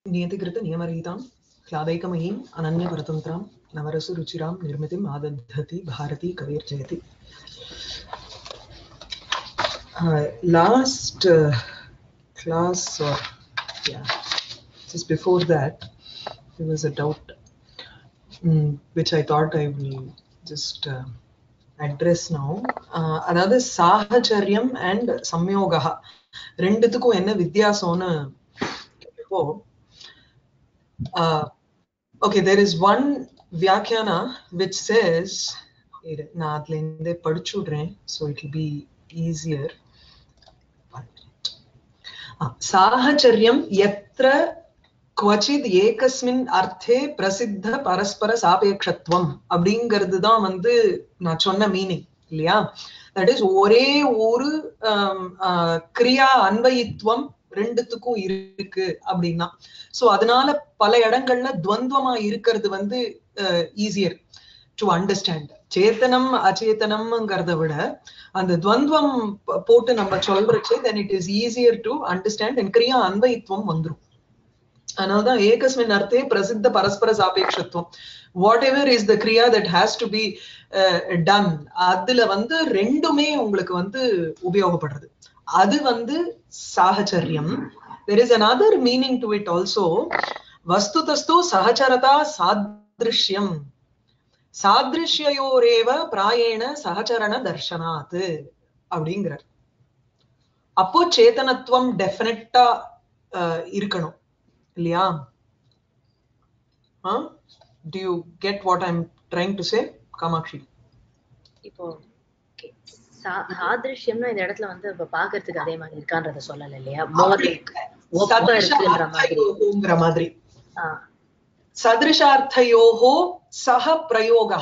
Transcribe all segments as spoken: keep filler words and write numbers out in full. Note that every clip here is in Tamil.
नियतिकृत नियमरहितां क्लादैकमयीं अनन्यपरतन्त्रां नवरसु रुचिरां निर्मितिम् आदधति Bharti कविर्जयति. Uh, last uh, class or yeah just before that there was a doubt mm, which I thought I will just uh, address now. Uh, another sahacharyam and samyogaha renduthukku enna vidyasonu kepo. Uh, okay, there is one vyakhyana which says na adlinde padichudren so it will be easier. साहचर्यं यत्र क्वचिद एकस्मिन् अर्थे प्रसिद्ध परस्पर सापेक्षत्वम அப்படிங்கிறது தான் வந்து நான் சொன்ன மீனிங் இல்லையா. தட் இஸ் ஒரே ஒரு கிரியா அன்வயித்வம் ரெண்டுத்துக்கும் இருக்கு அப்படின்னா. சோ அதனால பல இடங்கள்ல துவந்துவமா இருக்கிறது வந்து ஈஸியர் டு அண்டர்ஸ்டாண்ட். சேத்தனம் அச்சேதனம்ங்கிறத விட அந்த துவந்துவம் போட்டு நம்ம சொல்றச்சு then it is easier to understand and கிரியா அன்வயித்வம் வந்துரும். அதனாலதான் ஏகஸ்மின் அர்த்தே பிரசித்த பரஸ்பர சாபேட்சத்துவம். வாட் எவர் இஸ் த கிரியா that has to be done அதுல வந்து ரெண்டுமே உங்களுக்கு வந்து உபயோகப்படுறது. அது வந்து சாஹச்சரியம். there is another meaning to it also. வஸ்துதஸ்து சஹச்சரதா சாத்ருஷ்யம் சாத்ருஷ்யோரேவ பிராயேண சஹச்சரண தர்ஷனாத் அப்படிங்கிறார். அப்போ சேதனத்துவம் டெஃபினட்டா இருக்கணும் இல்லையா. do you get what I'm trying to say, Kamakshi? இப்போ சாத்ருஷ்யம்னா இந்த இடத்துல வந்து இப்ப பாக்குறதுக்கு அதே மாதிரி இருக்கான்றத சொல்லல இல்லையா. சத்ருஷார்த்தயோகோங்கிற மாதிரி சத்ருஷார்த்தயோகோ சஹ பிரயோகः,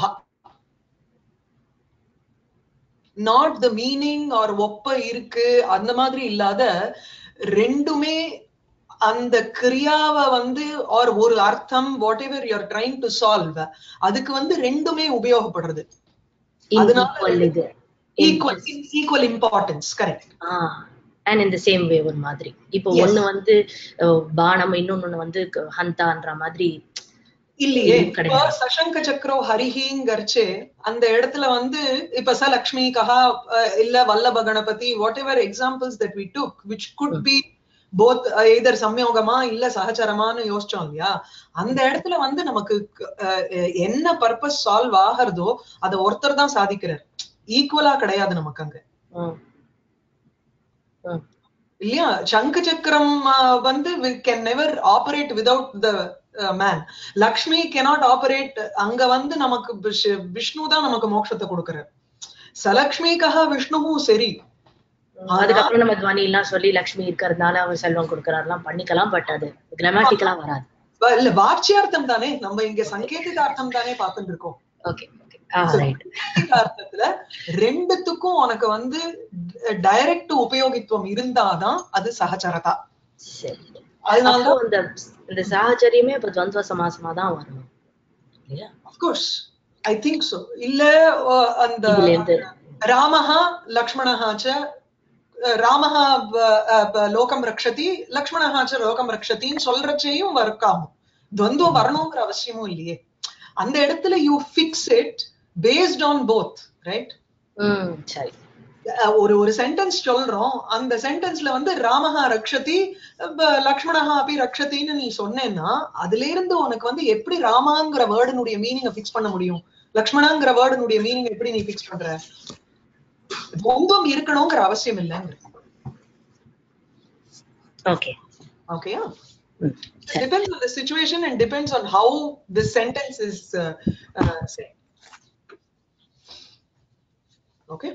not the meaning or ஒப்ப இருக்கு அந்த மாதிரி இல்லாத ரெண்டுமே அந்த கிரியாவை வந்து or ஒரு அர்த்தம் whatever you are trying to solve அதுக்கு வந்து ரெண்டுமே உபயோகப்படுறது. அதனால equal equal importance, correct. ah and in the same way ஒரு மாதிரி இப்போ ஒன்னு வந்து பாணம் இன்னொன்னு வந்து ஹந்தான்ற மாதிரி இல்லையே. இப்போ சசங்க சக்கரோ ஹரிஹிங்கர்ச்சே அந்த இடத்துல வந்து இப்ப ச லக்ஷ்மி கஹா இல்ல Vallabha Ganapati whatever examples that we took which could be both either சம்யோகமா இல்ல சகச்சரமான்னு யோசிச்சோம் இல்லையா. அந்த இடத்துல வந்து நமக்கு என்ன பர்பஸ் சால்வ் ஆகிறதோ அதை ஒருத்தர் தான் சாதிக்கிறார், ஈக்குவலா கிடையாது நமக்கு அங்க இல்லையா. சங்கு சக்கரம் வந்து can never operate without the uh, man. Lakshmi cannot operate. அங்க வந்து நமக்கு விஷ்ணு தான் நமக்கு மோட்சத்தை கொடுக்கிறார். சலக்ஷ்மிக்காக விஷ்ணுவும் சரி. அதுக்கப்புறம் நம்ம துவனி எல்லாம் சொல்லி லக்ஷ்மி இருக்கிறதுனால அவர் செல்வம் கொடுக்கறாருலாம் பண்ணிக்கலாம். பட் அது கிராமட்டிக்கலா வராது. இல்ல வாட்சியார்த்தம் தானே, நம்ம இங்க சங்கேதிகார்த்தம் தானே பார்த்துட்டு இருக்கோம். ஓகே அர்த்தத்துல ரெண்டுத்துக்கும் உனக்கு வந்து டைரக்ட் உபயோகித்துவம் இருந்தாதான் அது சஹச்சரதா. அதனால இந்த இந்த சஹச்சரியமே இப்ப துவந்த்வ சமாசமா தான் வரும் இல்லையா. Of course I think so. இல்ல அந்த ராமஹ லக்ஷ்மணஹ ச ராமஹ லோகம் ரக்ஷதி லக்ஷ்மணஹ ச லோகம் ரக்ஷதின்னு சொல்றச்சேயும் ஒர்க் ஆகும். துவந்துவம் வரணுங்கிற அவசியமும் இல்லையே. அந்த இடத்துல you fix it based on both, right? ம் சரி. ஒரு ஒரு சென்டென்ஸ் சொல்றோம், அந்த சென்டென்ஸ்ல வந்து ராமஹா ரக்ஷதி லக்ஷ்மணஹா அபி ரக்ஷதின்னு நீ சொன்னேன்னா அதுல இருந்து உனக்கு வந்து எப்படி ராமாங்கிற வேர்டுனுடைய மீனிங்கை ஃபிக்ஸ் பண்ண முடியும், லக்ஷ்மணாங்கிற வேர்டுனுடைய மீனிங் எப்படி நீ ஃபிக்ஸ் பண்ற? துவந்தம் இருக்கணும்ங்கிற அவசியம் இல்லைங்க. ஓகே ஓகேயா. Depends on the situation and depends on how this sentence is uh, uh, said. Okay.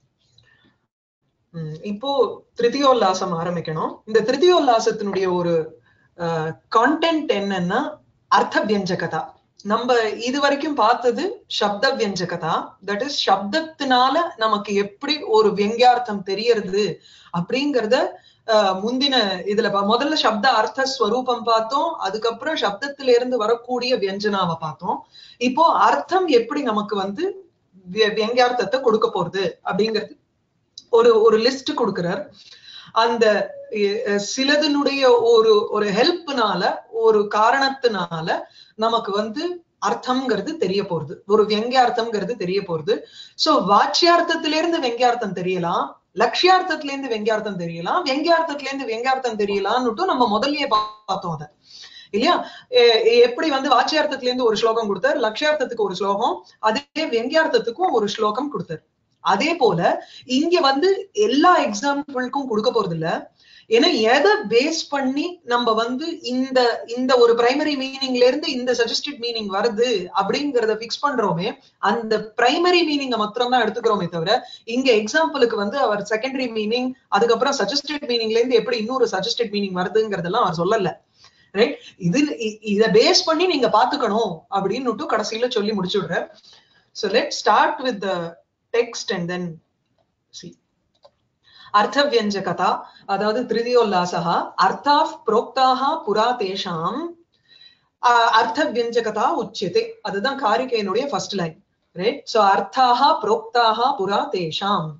இப்போ திருத்தியோல்லாசம் ஆரம்பிக்கணும். இந்த திருத்தியோல்லாசத்தினுடைய ஒரு கான்டென்ட் என்னன்னா அர்த்த வியஞ்சகதா. நம்ம இது வரைக்கும் பார்த்தது சப்த வியஞ்சகதா. தட் இஸ் சப்தத்தினால நமக்கு எப்படி ஒரு வியங்கியார்த்தம் தெரியறது அப்படிங்கறத முந்தின இதுல முதல்ல சப்த அர்த்த ஸ்வரூபம் பார்த்தோம். அதுக்கப்புறம் சப்தத்தில இருந்து வரக்கூடிய வியஞ்சனாவை பார்த்தோம். இப்போ அர்த்தம் எப்படி நமக்கு வந்து வியங்கியார்த்தத்தை கொடுக்க போறது அப்படிங்கிறது ஒரு ஒரு லிஸ்ட் கொடுக்கிறார். அந்த சிலதனுடைய ஒரு ஒரு ஹெல்ப்னால ஒரு காரணத்தினால நமக்கு வந்து அர்த்தம்ங்கிறது தெரிய போறது, ஒரு வெங்கியார்த்தம்ங்கிறது தெரிய போறது. சோ வாச்சியார்த்தத்திலிருந்து வெங்கியார்த்தம் தெரியலாம், லட்சியார்த்தத்துல இருந்து வெங்கியார்த்தம் தெரியலாம், வெங்கியார்த்தத்துல இருந்து வெங்கியார்த்தம் தெரியலாம்னுட்டு நம்ம முதல்லயே பார்த்தோம் அதை இல்லையா. எப்படி வந்து வாச்சியார்த்தத்துல இருந்து ஒரு ஸ்லோகம் கொடுத்தார், லட்சியார்த்தத்துக்கு ஒரு ஸ்லோகம், அதே வெங்கியார்த்தத்துக்கும் ஒரு ஸ்லோகம் கொடுத்தார். அதே போல இங்க வந்து எல்லா எக்ஸாம்பிளுக்கும் கொடுக்க போறது இல்ல. ஏன்னா எதை பேஸ் பண்ணி நம்ம வந்து இந்த இந்த ஒரு பிரைமரி மீனிங்ல இருந்து இந்த சஜஸ்டட் மீனிங் வருது அப்படிங்கறத பிக்ஸ் பண்றோமே, அந்த பிரைமரி மீனிங்க மாத்திரம் தான் எடுத்துக்கிறோமே தவிர இங்க எக்ஸாம்பிளுக்கு வந்து அவர் செகண்டரி மீனிங் அதுக்கப்புறம் சஜஸ்டட் மீனிங்ல இருந்து எப்படி இன்னொரு சஜஸ்டட் மீனிங் வருதுங்கிறதெல்லாம் அவர் சொல்லல. ரைட், இது இத பேஸ் பண்ணி நீங்க பாத்துக்கணும் அப்படின்னு கடைசியில சொல்லி முடிச்சுடுற. So let's start with the text and then see. அர்த்தவ்யஞ்சகதா, அதாவது திருதியோல்லாசஹ அர்த்தாஃப் புரோக்தாஹ புரா தேஷாம் அர்த்தவ்யஞ்சகதா உச்சியதே. அதுதான் காரிகையினுடைய ஃபர்ஸ்ட் லைன். ரைட், சோ அர்த்தாஹ புரோக்தாஹ புரா தேஷாம்,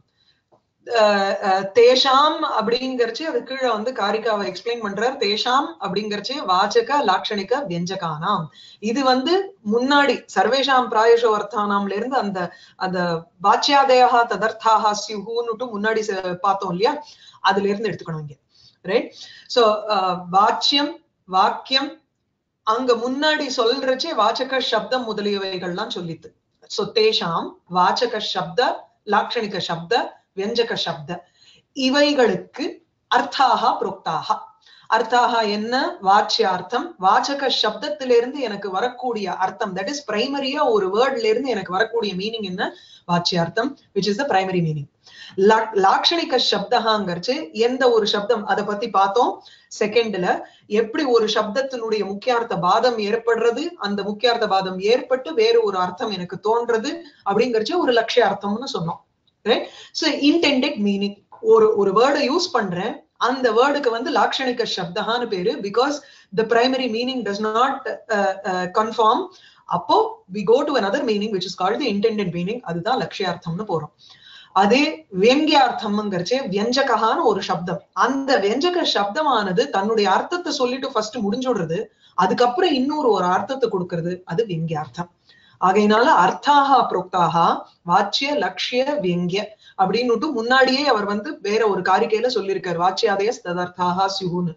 தேஷாம் அப்படிங்கறச்சு அது கீழே வந்து காரிகாவை எக்ஸ்பிளைன் பண்றார். தேஷாம் அப்படிங்கறச்சு வாச்சக லாட்சணிக வியஞ்சகானாம். இது வந்து முன்னாடி சர்வேஷாம் பிராயஷோ அர்த்தானாம்ல இருந்து அந்த அந்த வாச்சியாதயா ததர்த்தாக சியுஹுன்னுட்டு முன்னாடி பார்த்தோம் இல்லையா, அதுல இருந்து எடுத்துக்கணும் இங்க. ரைட், சோ வாச்சியம் வாக்கியம் அங்க முன்னாடி சொல்றச்சே வாச்சக சப்தம் முதலியவைகள்லாம் சொல்லித்து. சோ தேஷாம் வாச்சக சப்த லாட்சணிக சப்த வியஞ்சக சப்த இவைகளுக்கு அர்த்தாக புரோக்தாக. அர்த்தாக என்ன, வாச்சியார்த்தம், வாச்சக சப்தத்திலிருந்து எனக்கு வரக்கூடிய அர்த்தம், தட் இஸ் பிரைமரியா ஒரு வேர்ட்ல இருந்து எனக்கு வரக்கூடிய மீனிங் என்ன, வாச்சியார்த்தம், which is the primary meaning. லாட்சணிக சப்தகாங்கிறச்சு எந்த ஒரு சப்தம், அதை பத்தி பார்த்தோம் செகண்ட்ல. எப்படி ஒரு சப்தத்தினுடைய முக்கியார்த்த பாதம் ஏற்படுறது, அந்த முக்கியார்த்த பாதம் ஏற்பட்டு வேற ஒரு அர்த்தம் எனக்கு தோன்றது அப்படிங்கறச்சு ஒரு லட்சியார்த்தம்னு சொன்னோம். So intended meaning, ஒரு ஒரு வேர்டை யூஸ் பண்றேன், அந்த வேர்டுக்கு வந்து லாட்சணிக சப்தகான்னு பேரு, because the primary meaning does not uh, uh, conform. அப்போ we go to another meaning which is called the intended meaning. அதுதான் லட்சியார்த்தம்னு போறோம். அதே வெங்கியார்த்தம்ங்கிறச்சே வியஞ்சகான்னு ஒரு சப்தம், அந்த வியஞ்சக சப்தமானது தன்னுடைய அர்த்தத்தை சொல்லிட்டு ஃபர்ஸ்ட் முடிஞ்சுடுறது, அதுக்கப்புறம் இன்னொரு ஒரு அர்த்தத்தை கொடுக்கறது, அது வெங்கியார்த்தம். ஆகையினால அர்த்தாக புரோக்தாக வாச்சிய லட்சிய வியங்கிய அப்படின்னுட்டு முன்னாடியே அவர் வந்து வேற ஒரு காரிக்கையில சொல்லியிருக்காரு, வாச்சியாதய ததர்த்தாக சியுன்னு.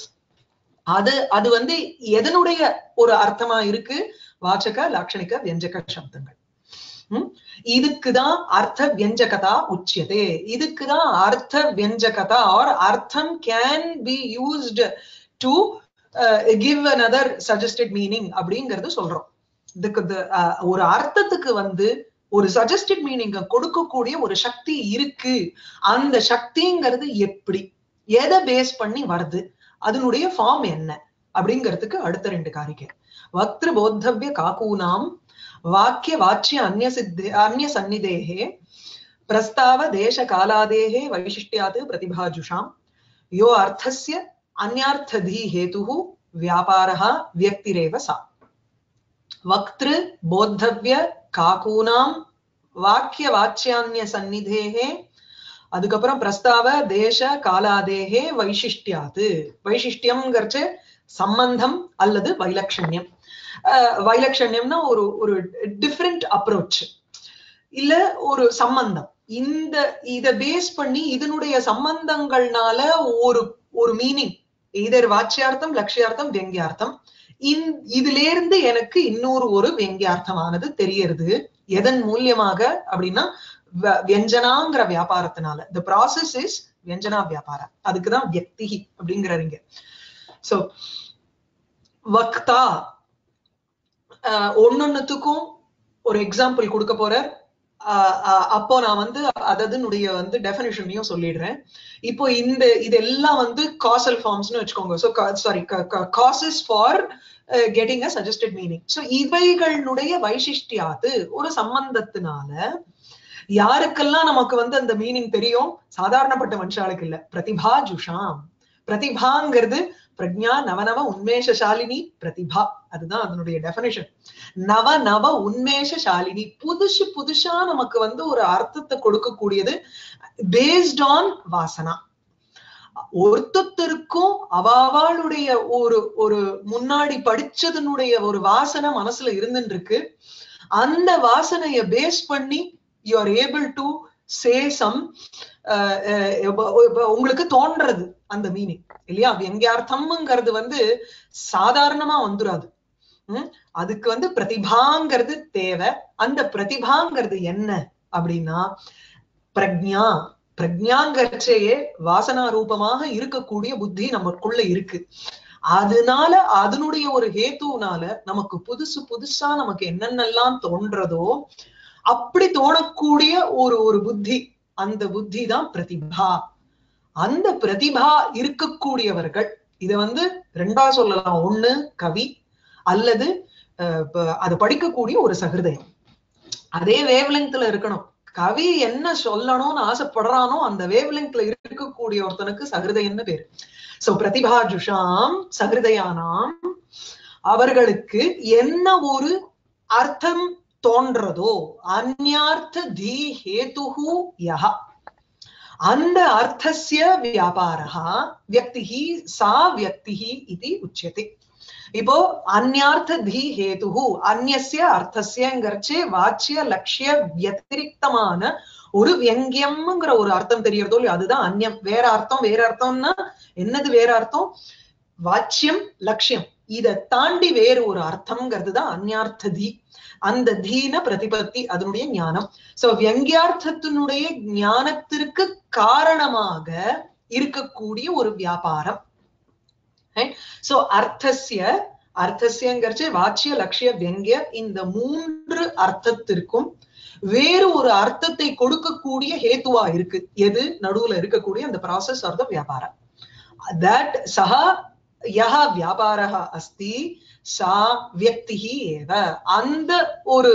அது அது வந்து எதனுடைய ஒரு அர்த்தமா இருக்கு, வாச்சக லாட்சணிக வியஞ்சக சப்தங்கள். உம் இதுக்குதான் அர்த்த வியஞ்சகதா உச்சியதே. இதுக்குதான் அர்த்த வியஞ்சகதா ஆர் அர்த்தம் can be used to give another suggested meaning அப்படிங்கறது சொல்றோம். ஒரு அர்த்தத்துக்கு வந்து ஒரு சஜஸ்டட் மீனிங்க கொடுக்கக்கூடிய ஒரு சக்தி இருக்கு. அந்த சக்திங்கிறது எப்படி, எதை பேஸ் பண்ணி வருது, அதனுடைய ஃபார்ம் என்ன அப்படிங்கிறதுக்கு அடுத்த ரெண்டு காரிகை. வக்திரு போத்தவ்ய காக்கூனாம் வாக்கிய வாச்சிய அந்நிய சித்தே அந்நிய சந்நிதேஹே பிரஸ்தாவ தேச காலாதேஹே வைசிஷ்ட்யாத் பிரதிபாஜுஷாம் யோ அர்த்தஸ்ய அந்யார்த்ததி ஹேதுஹு வியாபாரஹ வியக்திரேவ சா. வக்திரு போத்தவ்ய காக்கூனாம் வாக்கிய வாச்சியான்ய சந்நிதேஹே, அதுக்கப்புறம் பிரஸ்தாவ தேச காலாதேஹே வைசிஷ்ட்யாது. வைசிஷ்டியம்ங்கிறச்சு சம்பந்தம் அல்லது வைலட்சண்யம். அஹ் வைலட்சண்யம்னா ஒரு ஒரு டிஃப்ரெண்ட் அப்ரோச் இல்ல ஒரு சம்பந்தம். இந்த இத பேஸ் பண்ணி இதனுடைய சம்பந்தங்கள்னால ஒரு ஒரு மீனிங், இதர் வாச்சியார்த்தம் லட்சியார்த்தம் வெங்கியார்த்தம், இதுல இருந்து எனக்கு இன்னொரு ஒரு வெங்கியார்த்தமானது தெரியறது. எதன் மூலியமாக அப்படின்னா வியஞ்சனாங்கிற வியாபாரத்தினால. the process is வியஞ்சனா வியாபாரம். அதுக்குதான் வியக்தி அப்படிங்கிறீங்க. சோ வக்தா ஒன்னொன்னுத்துக்கும் ஒரு எக்ஸாம்பிள் கொடுக்க போற. அப்போ நான் வந்து அதனுடைய வந்து டெஃபினிஷனையும் சொல்லிடுறேன். இப்போ இந்த இதெல்லாம் வந்து காசல் ஃபார்ம்ஸ்னு வச்சுக்கோங்க. So sorry causes for getting a suggested meaning. So இவைகளுடைய வைசிஷ்டியாது ஒரு சம்பந்தத்தினால யாருக்கெல்லாம் நமக்கு வந்து அந்த மீனிங் தெரியும், சாதாரணப்பட்ட மனுஷாளுக்கு இல்ல, பிரதிபாஜுஷாம். பிரதிபாங்கிறது பிரக்ஞா நவநவ உன்மேஷசாலினி பிரதிபா, அதுதான் அதனுடைய டெஃபினிஷன். நவ நவ உன்மேஷசாலினி, புதுசு புதுசா நமக்கு வந்து ஒரு அர்த்தத்தை கொடுக்கக்கூடியது, பேஸ்ட் ஆன் வாசனா. ஒருத்தருக்கும் அவாவாளுடைய ஒரு ஒரு முன்னாடி படிச்சதனுடைய ஒரு வாசனை மனசுல இருந்துட்டு இருக்கு. அந்த வாசனைய பேஸ் பண்ணி you are able to say some உங்களுக்கு தோன்றது அந்த மீனிங் இல்லையா? வியங்கியார்த்தம்ங்கிறது வந்து சாதாரணமா வந்துடாது. உம் அதுக்கு வந்து பிரதிபாங்கிறது தேவை. அந்த பிரதிபாங்கிறது என்ன அப்படின்னா பிரக்ஞா. பிரக்ஞாங்கர்ச்சையே வாசனா ரூபமாக இருக்கக்கூடிய புத்தி நமக்குள்ள இருக்கு. அதனால அதனுடைய ஒரு ஹேத்துனால நமக்கு புதுசு புதுசா நமக்கு என்னென்னலாம் தோன்றதோ அப்படி தோணக்கூடிய ஒரு ஒரு புத்தி, அந்த புத்தி தான் பிரதிபா. அந்த பிரதிபா இருக்கக்கூடியவர்கள் இத வந்து ரெண்டா சொல்லலாம். ஒண்ணு கவி, அல்லது அது படிக்கக்கூடிய ஒரு சகிருதயம். அதே வேவ்லெங்க்ல இருக்கணும். கவி என்ன சொல்லணும்னு ஆசைப்படுறானோ அந்த வேவ்லெங்க்ல இருக்கக்கூடிய ஒருத்தனுக்கு சகிருதயம்னு பேரு. சோ பிரதிபாஜுஷாம் சகிருதயானாம், அவர்களுக்கு என்ன ஒரு அர்த்தம் தோன்றதோ அந்யார்த்த தி ஹேதுஹு யஹ, அந்த அர்த்தஸ்ய வியாபாரஹ வியக்திஹி சா வியக்திஹி இதி உச்யதே. இப்போ அந்யார்த்த தி ஹேதுஹு, அந்யஸ்ய அர்த்தஸ்யங்கர்ச்சே வாச்சிய லட்சிய வியதிரிக்தமான ஒரு வியங்கியம்ங்கிற ஒரு அர்த்தம் தெரியறதோ இல்லையோ அதுதான் அந்யம். வேற அர்த்தம் வேற அர்த்தம்னா என்னது வேற அர்த்தம்? வாச்சியம் லட்சியம், இதை தாண்டி வேறு ஒரு அர்த்தம்ங்கிறது தான் அந்யார்த்த தி. அந்த தீன பிரதிபத்தி, அதனுடைய ஞானம். சோ வியங்கியார்த்தத்தினுடைய ஞானத்திற்கு காரணமாக இருக்கக்கூடிய ஒரு வியாபாரம். சோ அர்த்தஸ்ய, அர்த்தஸ்யங்கிறச்சு வாச்சிய லட்சிய வியங்கிய, இந்த மூன்று அர்த்தத்திற்கும் வேறு ஒரு அர்த்தத்தை கொடுக்கக்கூடிய ஹேத்துவா இருக்கு. எது நடுவுல இருக்கக்கூடிய அந்த ப்ராசஸ் ஆர் த வியாபாரம். தட் சஹா யஹ வியாபாரஹ அஸ்தி சா வியக்திஹி ஏவ. அந்த ஒரு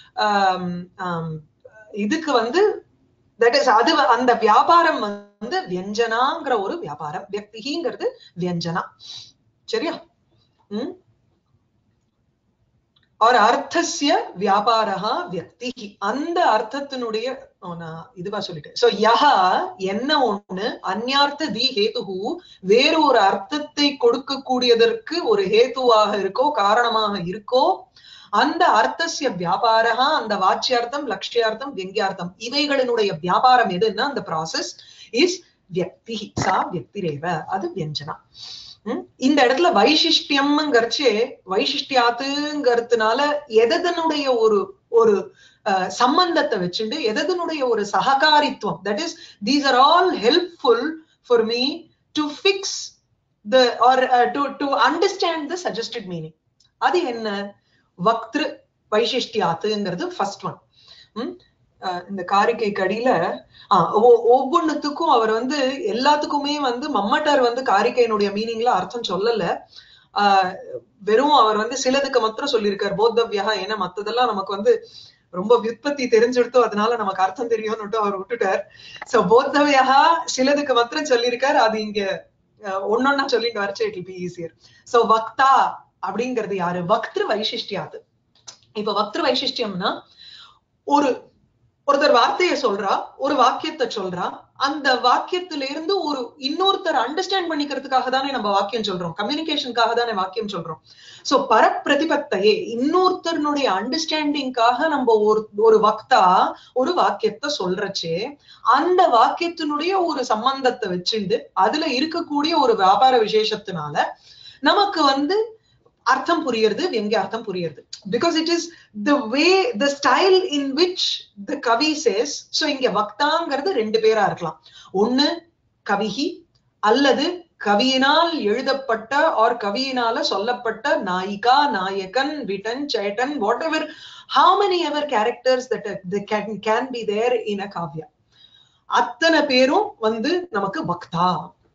இதுக்கு வந்து தட் இஸ் அது அந்த வியாபாரம் வந்து வியஞ்சனாங்கிற ஒரு வியாபாரம். வியக்திங்கிறது வியஞ்சனா. சரியா? உம் और अर्थस्य व्यापारः व्यक्तिः, அந்த அர்த்தத்தினுடைய நான் இதுவா சொல்லிட்டேன். சோ யஹ என்ன ஒண்ணு அந்யார்த்த தி ஹேதுஹு, வேறு ஒரு அர்த்தத்தை கொடுக்க கூடியதற்கு ஒரு ஹேதுவாக இருக்கோ காரணமாக இருக்கோ, அந்த அர்த்தஸ்ய வியாபாரஹ, அந்த வாச்சியார்த்தம் லட்சியார்த்தம் வியங்கியார்த்தம் இவைகளினுடைய வியாபாரம் எதுன்னா அந்த ப்ராசஸ் இஸ் வியக்தி. சா வியக்திரேவ, அது வியஞ்சனா. இந்த இடத்துல வைசிஷ்டியம்ங்கிறச்சே வைசிஷ்டியாத்துங்கிறதுனால எதனுடைய ஒரு ஒரு சம்பந்தத்தை வச்சுண்டு எதனுடைய ஒரு சககாரித்துவம், that is these are all helpful for me to fix the or to to understand the suggested meaning. அது என்ன? வக்திரு வைசிஷ்டியாத்துங்கிறது ஃபர்ஸ்ட் ஒன். இந்த காரிக்கை கடியில ஆஹ் ஒவ்வொன்னுத்துக்கும் அவர் வந்து எல்லாத்துக்குமே வந்து மம்மட்டார் வந்து காரிக்கையினுடைய மீனிங்ல அர்த்தம் சொல்லல. ஆஹ் வெறும் அவர் வந்து சிலதுக்கு மாத்திரம் சொல்லியிருக்காரு போத்தவ்யா. ஏன்னா மத்ததெல்லாம் நமக்கு வந்து ரொம்ப விற்பத்தி தெரிஞ்சுடுத்தோ, அதனால நமக்கு அர்த்தம் தெரியும்னுட்டு அவர் விட்டுட்டார். சோ போத்தவ்யா சிலதுக்கு மாத்திரம் சொல்லியிருக்காரு. அது இங்க ஒன்னொன்னா சொல்லிட்டு வரச்சு it will be easier. So வக்தா அப்படிங்கிறது யாரு? வக்திரு வைசிஷ்டியாது. இப்ப வக்திரு வைசிஷ்டியம்னா ஒரு ஒருத்தர் வார்த்தையை சொல்றா, ஒரு வாக்கியத்தை சொல்றா, அந்த வாக்கியத்தில இருந்து ஒரு இன்னொருத்தர் அண்டர்ஸ்டாண்ட் பண்ணிக்கிறதுக்காக தானே நம்ம வாக்கியம் சொல்றோம், கம்யூனிகேஷனுக்காக தானே வாக்கியம் சொல்றோம். சோ பரப்பிரதிபத்தையே இன்னொருத்தருடைய அண்டர்ஸ்டாண்டிங்காக நம்ம ஒரு ஒரு வக்தா ஒரு வாக்கியத்தை சொல்றச்சே அந்த வாக்கியத்தினுடைய ஒரு சம்பந்தத்தை வச்சுண்டு அதுல இருக்கக்கூடிய ஒரு வியாபார விசேஷத்தினால நமக்கு வந்து அர்த்தம் புரியுறது, வியங்கிய அர்த்தம் புரியுறது. Because it is the way, the style in which the kavi says. So இங்க வக்தாங்கிறது ரெண்டு பேரா இருக்கலாம். ஒண்ணு கவிஹி, அல்லது கவியினால் எழுதப்பட்ட or கவியினால சொல்லப்பட்ட நாயிகா, நாயகன், விட்டன், சேட்டன், whatever, how many ever characters that they can can be there in a kavya. அத்தனை பேரும் வந்து நமக்கு வக்தா.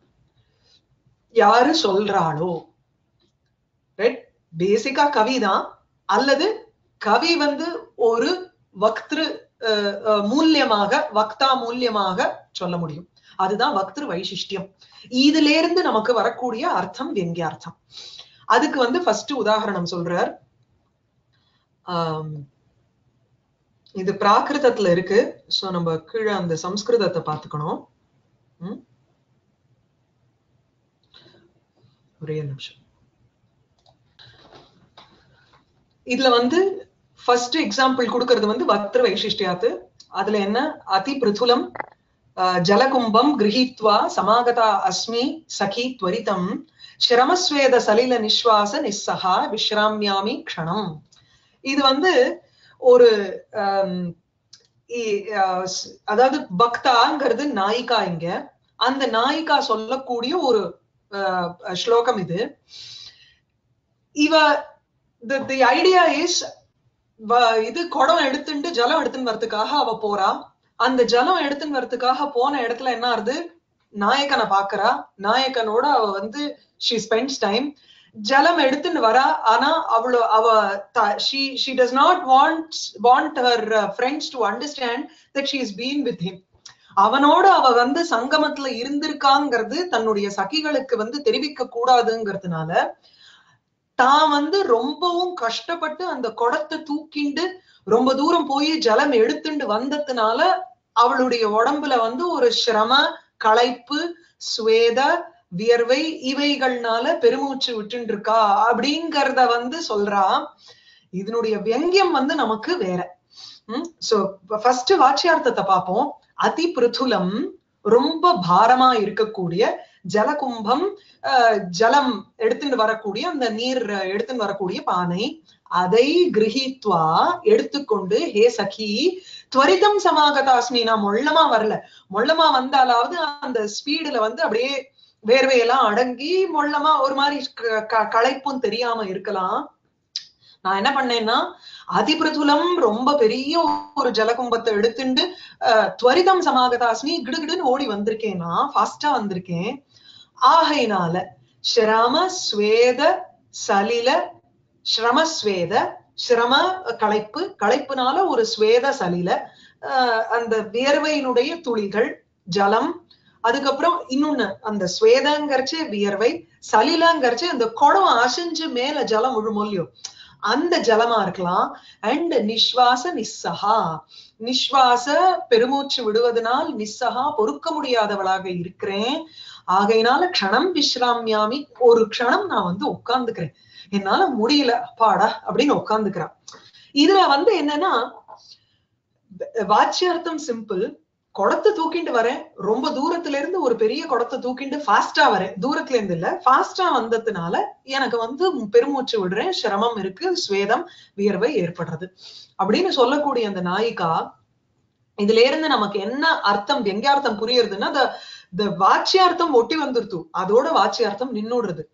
யாரு சொல்றாளோ, ரைட்? பேசிக்கா கவிதான், அல்லது கவி வந்து ஒரு வக்திரு மூல்யமாக வக்தா மூல்யமாக சொல்ல முடியும். அதுதான் வக்திரு வைசிஷ்டியம். இதுல இருந்து நமக்கு வரக்கூடிய அர்த்தம் வியங்கியார்த்தம். அதுக்கு வந்து ஃபர்ஸ்ட் உதாரணம் சொல்றார். ஆஹ் இது பிராகிருதத்துல இருக்கு. சோ நம்ம கீழே அந்த சம்ஸ்கிருதத்தை பாத்துக்கணும். உம் ஒரே நிமிஷம். இதுல வந்து ஃபர்ஸ்ட் எக்ஸாம்பிள் கொடுக்கிறது வந்து வக்திர வைசிஷ்டியாத்து. அதுல என்ன, அதி பிருதுலம் ஜலகும்பம் கிரஹீத்வா சமாகதா அஸ்மி சகி த்வரிதம் ஸ்ரமஸ்வேத சலில நிஸ்வாச நிஸ்ஸஹா விஸ்ராம்யாமி க்ஷணம். இது வந்து ஒரு அதாவது பக்தாங்கிறது நாயிகா. இங்க அந்த நாயிகா சொல்லக்கூடிய ஒரு ஸ்லோகம் இது. இவ தி ஐடியா இஸ், இது குடம் எடுத்துட்டு ஜலம் எடுத்துன்னு வரதுக்காக அவ போறா. அந்த ஜலம் எடுத்துன்னு வரதுக்காக போன இடத்துல என்ன ஆகுது, நாயகனை பாக்குறா. நாயகனோட அவ வந்து she spends time. ஜலம் எடுத்துன்னு வரா. ஆனா அவளோ அவ she she does not want want her friends to understand that she is being with him. அவனோட அவ வந்து சங்கமத்துல இருந்திருக்காங்கிறது தன்னுடைய சகிகளுக்கு வந்து தெரிவிக்க கூடாதுங்கிறதுனால தான் வந்து ரொம்பவும் கஷ்டப்பட்டு அந்த குடத்தை தூக்கிண்டு ரொம்ப தூரம் போய் ஜலம் எடுத்துட்டு வந்ததுனால அவளுடைய உடம்புல வந்து ஒரு சிரம, களைப்பு, சுவேத, வியர்வை இவைகள்னால பெருமூச்சு விட்டு இருக்கா அப்படிங்கறத வந்து சொல்றா. இதனுடைய வியங்கியம் வந்து நமக்கு வேற. உம் சோ ஃபர்ஸ்ட் வாச்சியார்த்தத்தை பார்ப்போம். அதி பிருதுலம், ரொம்ப பாரமா இருக்கக்கூடிய, ஜலகும்பம் ஜலம் எடுத்துட்டு வரக்கூடிய அந்த நீர் எடுத்துட்டு வரக்கூடிய பானை, அதை கிரஹீத்வா எடுத்துக்கொண்டு, ஹே சகி துவரிதம் சமாகதாஸ்மி, நான் மொள்ளமா வரல, மொள்ளமா வந்தாலாவது அந்த ஸ்பீடுல வந்து அப்படியே வேர்வையெல்லாம் அடங்கி மொள்ளமா ஒரு மாதிரி களைப்பும் தெரியாம இருக்கலாம். நான் என்ன பண்ணேன்னா, அதிபிரதுலம் ரொம்ப பெரிய ஒரு ஜலகும்பத்தை எடுத்துட்டு அஹ் துவரிதம் சமாகதாஸ்மி கிடுகிடுன்னு ஓடி வந்திருக்கேன்னா, ஃபாஸ்டா வந்திருக்கேன். ஆகையினால ஸ்ரம ஸ்வேத சலில, ஸ்ரமஸ்வேத, ஸ்ரம களைப்பு, களைப்புனால ஒரு ஸ்வேத சலில, அஹ் அந்த வியர்வையினுடைய துளிகள், ஜலம், அதுக்கப்புறம் இன்னொன்னு அந்த ஸ்வேதங்கரிச்சு வியர்வை, சலிலங்கரிச்சு அந்த குடம் அசைஞ்சு மேல ஜலம் விழுமொல்லியோ அந்த ஜலமா இருக்கலாம். அண்ட் நிஸ்வாச நிஸ்ஸஹா, நிஸ்வாச பெருமூச்சு விடுவதனால் நிஸ்ஸஹா பொறுக்க முடியாதவளாக இருக்கிறேன். ஆகையினால க்ஷணம் விஸ்ராம்யாமி, ஒரு க்ஷணம் நான் வந்து உட்கார்ந்துக்கிறேன், என்னால முடியல பாடா அப்படின்னு உட்கார்ந்துக்கிறான். இதுல வந்து என்னன்னா வாச்சியார்த்தம் சிம்பிள். குடத்தை தூக்கிட்டு வரேன், ரொம்ப தூரத்துல இருந்து ஒரு பெரிய குடத்தை தூக்கிட்டு ஃபாஸ்டா வரேன், தூரத்துல இருந்து இல்ல ஃபாஸ்டா வந்ததுனால எனக்கு வந்து பெருமூச்சு விடுறேன், சிரமம் இருக்கு, ஸ்வேதம் வியர்வை ஏற்படுறது அப்படின்னு சொல்லக்கூடிய அந்த நாயிகா. இதுல இருந்து நமக்கு என்ன அர்த்தம், வெங்கியார்த்தம் புரியுறதுன்னா, the வாச்சியார்த்தம் ஒட்டி வந்துருத்து, அதோட வாச்சியார்த்தம் நின்னுடுறது.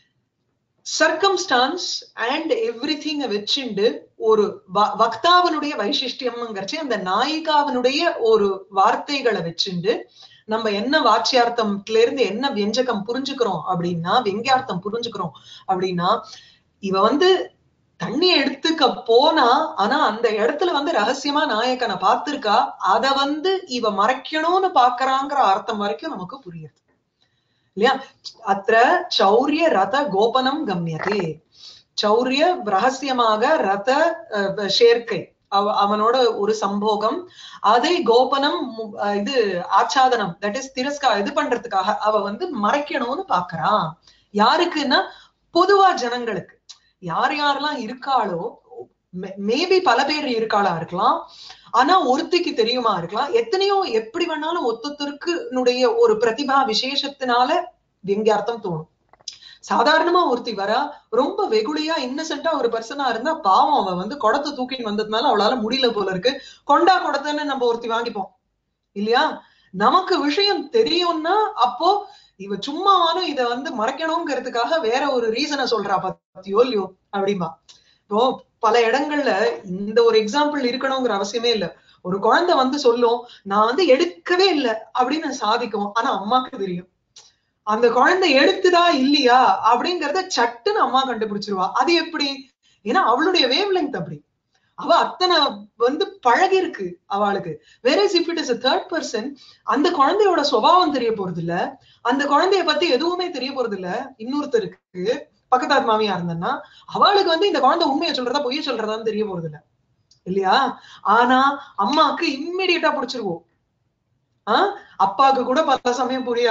சர்க்கம்ஸ்டான்ஸ் அண்ட் எவ்ரி திங் வச்சுண்டு ஒரு வக்தாவனுடைய வைசிஷ்டியம்ங்கிறச்சு அந்த நாயிகாவனுடைய ஒரு வார்த்தைகளை வச்சுண்டு நம்ம என்ன வாச்சியார்த்தம்ல இருந்து என்ன வியஞ்சகம் புரிஞ்சுக்கிறோம் அப்படின்னா, வெங்கியார்த்தம் புரிஞ்சுக்கிறோம் அப்படின்னா, இவ வந்து தண்ணி எடுத்துக்க போனா, ஆனா அந்த இடத்துல வந்து ரகசியமா நாயக்கனை பார்த்திருக்கா, அத வந்து இவ மறைக்கணும்னு பாக்குறாங்கிற அர்த்தம் வரைக்கும் நமக்கு புரியுது இல்லையா. அத்த சௌரிய ரத கோபனம் கம்யதே, சௌரிய ரகசியமாக ரத சேர்க்கை, அவ அவனோட ஒரு சம்போகம், அதை கோபனம் இது ஆச்சாதனம், தட் இஸ் திரஸ்கா இது பண்றதுக்காக அவ வந்து மறைக்கணும்னு பாக்குறான். யாருக்குன்னா பொதுவா ஜனங்களுக்கு, யார் யாரெல்லாம் இருக்காளோ, மேபி பல பேர் இருக்காளா இருக்கலாம், ஆனா ஒருத்திக்கு தெரியுமா இருக்கலாம், எத்தனையோ எப்படி வேணாலும் ஒத்தொத்தருக்கு ஒரு பிரதிபா விசேஷத்தினால வெங்கியார்த்தம் தோணும். சாதாரணமா ஒருத்தி வரா, ரொம்ப வெகுளியா இன்னசென்டா ஒரு பர்சனா இருந்தா பாவம், அவ வந்து குடத்தை தூக்கின்னு வந்ததுனால அவளால முடியல போல இருக்கு, கொண்டா குடத்தைன்னு நம்ம ஒருத்தி வாங்கிப்போம் இல்லையா. நமக்கு விஷயம் தெரியும்னா அப்போ இவ சும்மாவானும் இத வந்து மறைக்கணுங்கிறதுக்காக வேற ஒரு ரீசனை சொல்றா பத்தியோ இல்லையோ அப்படிமா. இப்போ பல இடங்கள்ல இந்த ஒரு எக்ஸாம்பிள் இருக்கணுங்கிற அவசியமே இல்ல. ஒரு குழந்தை வந்து சொல்லும், நான் வந்து எடுக்கவே இல்லை அப்படின்னு சாதிக்கும், ஆனா அம்மாக்கு தெரியும் அந்த குழந்தை எடுத்துதா இல்லையா அப்படிங்கறத சட்டுன்னு அம்மா கண்டுபிடிச்சிருவா. அது எப்படி? ஏன்னா அவளுடைய வேவ் லெங்த் அப்படி, அவ அத்தனை வந்து பழகி இருக்கு அவளுக்கு. வேற if it is a third person, அந்த குழந்தையோட சுபாவம் தெரிய போறது இல்ல, அந்த குழந்தைய பத்தி எதுவுமே தெரிய போறது இல்ல. இன்னொருத்தருக்கு பக்கத்தாத் மாமியா இருந்தன்னா அவளுக்கு வந்து இந்த குழந்தை உண்மையை சொல்றதா பொய்ய சொல்றதான்னு தெரிய போறது இல்ல இல்லையா. ஆனா அம்மாக்கு இம்மிடியட்டா பிடிச்சிருவோம், ஆஹ் அப்பாவுக்கு கூட பல சமயம் புரியாது.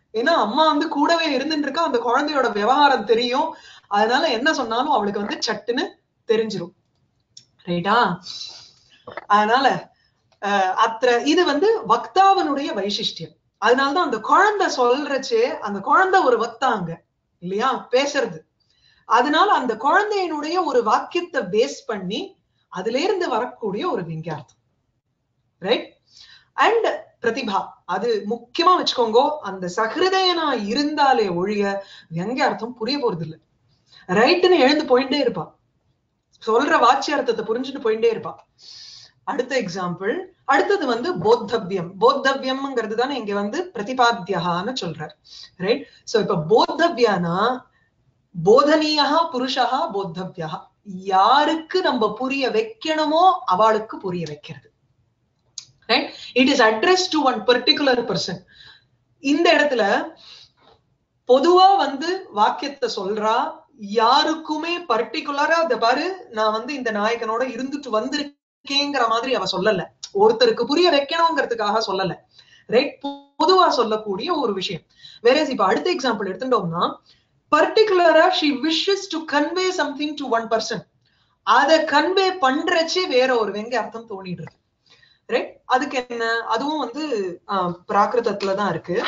ஏன்னா அம்மா வந்து கூடவே இருந்துட்டு இருக்கா, அந்த குழந்தையோட விவகாரம் தெரியும், அதனால என்ன சொன்னாலும் அவளுக்கு வந்து சட்டுன்னு தெரிஞ்சிரும். ரைட்டா? அதனால அஹ் அத்த இது வந்து வக்தாவனுடைய வைசிஷ்டியம். அதனாலதான் அந்த குழந்தை சொல்றச்சே அந்த குழந்தை ஒரு வக்தாங்க இல்லையா, பேசுறது. அதனால அந்த குழந்தையினுடைய ஒரு வாக்கியத்தை பேஸ் பண்ணி அதுல இருந்து வரக்கூடிய ஒரு விங்கியார்த்தம். ரைட்? அண்ட் பிரதிபா, அது முக்கியமா வச்சுக்கோங்க, அந்த சஹிருதயனா இருந்தாலே ஒழிய வியங்கியார்த்தம் புரிய போறது இல்லை. ரைட்னு எழுந்து போயிட்டே இருப்பா, சொல்ற வாச்சியார்த்தத்தை புரிஞ்சுட்டு போயிட்டே இருப்பா. அடுத்த எக்ஸாம்பிள், அடுத்தது வந்து போத்தவ்யம். போத்தவ்யம்ங்கிறது தானே இங்க வந்து பிரதிபாத்தியகான்னு சொல்றார். ரைட்? சோ இப்ப போத்தவ்யானா போதனீயா புருஷா போத்தவ்யா, யாருக்கு நம்ம புரிய வைக்கணுமோ அவளுக்கு புரிய வைக்கிறது. Right? It is address to one particular person. இந்த இடத்துல பொதுவா வந்து வாக்கியத்தை சொல்றா, யாருக்குமே பர்டிகுலரா அத பாரு நான் வந்து இந்த நாயகனோட இருந்துட்டு வந்திருக்கேங்கிற மாதிரி அவ சொல்லல, ஒருத்தருக்கு புரிய வைக்கணுங்கிறதுக்காக சொல்லல. ரைட்? பொதுவா சொல்லக்கூடிய ஒரு விஷயம். வேற இப்ப அடுத்த எக்ஸாம்பிள் எடுத்துட்டோம்னா, பர்டிகுலரா she wishes to convey something to one person, அத கன்வே பண்றச்சே வேற ஒரு வெங்க அர்த்தம் தோணிடுது. ரைட்? அதுக்கு என்ன, அதுவும் வந்து பிராகிருதத்துலதான் இருக்கு.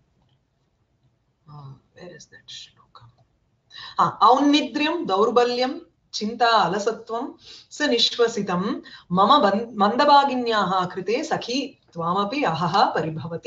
Where is that shloka? Ah, ஔன்னித்யம் தௌர்பல்யம் சிந்தா அலசத்வம் ச நிஷ்வசிதம் மம மந்தபாகின்யாஹ கிருதே சகி த்வாமபி அஹஹ பரிபவதி.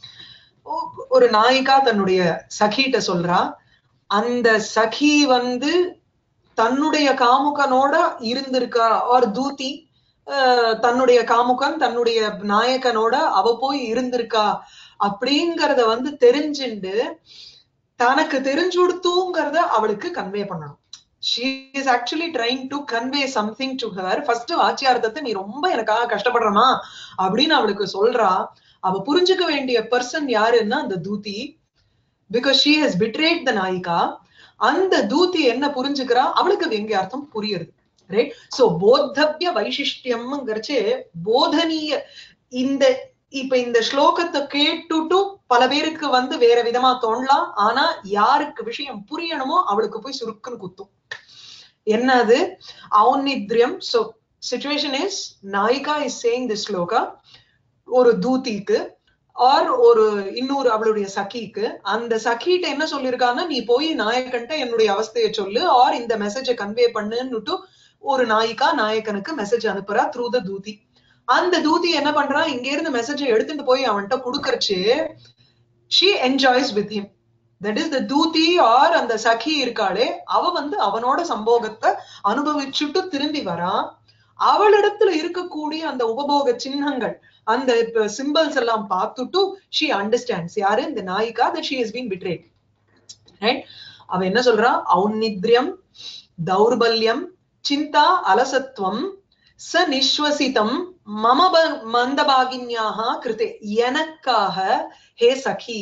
ஒரு நாயிகா தன்னுடைய சகிட்ட சொல்றா, அந்த சகி வந்து தன்னுடைய காமுகனோட இருந்திருக்கா, ஒரு தூதி தன்னுடைய காமுகன் தன்னுடைய நாயகனோட அவ போய் இருந்திருக்கா அப்படிங்கறத வந்து தெரிஞ்சுண்டு தனக்கு தெரிஞ்சுடுத்துங்கிறத அவளுக்கு கன்வே பண்ணணும். She is actually trying to convey something to her. First வாச்சியார்த்தத்தை நீ ரொம்ப எனக்காக கஷ்டப்படுறமா அப்படின்னு அவளுக்கு சொல்றா. அவ புரிஞ்சுக்க வேண்டிய பர்சன் யாருன்னா அந்த தூதி, because she has betrayed the நாயிகா. அந்த தூதி என்ன புரிஞ்சுக்கிறா, அவளுக்கு வெங்கியார்த்தம் புரியுது. ரைட்? சோ போத்தவ்ய வைசிஷ்டியம்ங்கிறச்சே போதனீய. இந்த இப்ப இந்த ஸ்லோகத்தை கேட்டுட்டு பல பேருக்கு வந்து வேற விதமா தோணலாம், ஆனா யாருக்கு விஷயம் புரியணுமோ அவளுக்கு போய் சுருக்குன்னு குத்தும். என்னது ஔன்னித்யம். சோ சிச்சுவேஷன் இஸ், நாயிகா இஸ் சேயிங் தி ஸ்லோகா ஒரு தூதிக்கு ஆர் ஒரு இன்னொரு அவளுடைய சகிக்கு. அந்த சகிட்ட என்ன சொல்லிருக்கான்னா, நீ போய் நாயகன்ட்ட என்னுடைய அவஸ்தையை சொல்லு ஆர் இந்த மெசேஜை கன்வே பண்ணுன்னுட்டு ஒரு நாயிகா நாயகனுக்கு மெசேஜ் அனுப்புறா த்ரூ த தூதி. அந்த தூதி என்ன பண்றா, இங்க இருந்து மெசேஜை எடுத்துட்டு போய் அவன்கிட்ட குடுக்கறச்சு she enjoys with him. That is the தூதி ஆர் அந்த சகி இருக்காளே, அவ வந்து அவனோட சம்போகத்தை அனுபவிச்சுட்டு திரும்பி வரா. அவளிடத்துல இருக்கக்கூடிய அந்த உபபோக சின்னங்கள், அந்த சிம்பிள்ஸ் எல்லாம் பார்த்துட்டு she understands, யாரு இந்த நாயிகா, that she has been betrayed. Right? அவ என்ன சொல்றா, ஔன்னித்யம் தௌர்பல்யம் சிந்தா அலசத்வம் ச நிஷ்வசிதம் மம மந்தபாகின்யாஹ கிருதே, எனக்காக ஹே சகி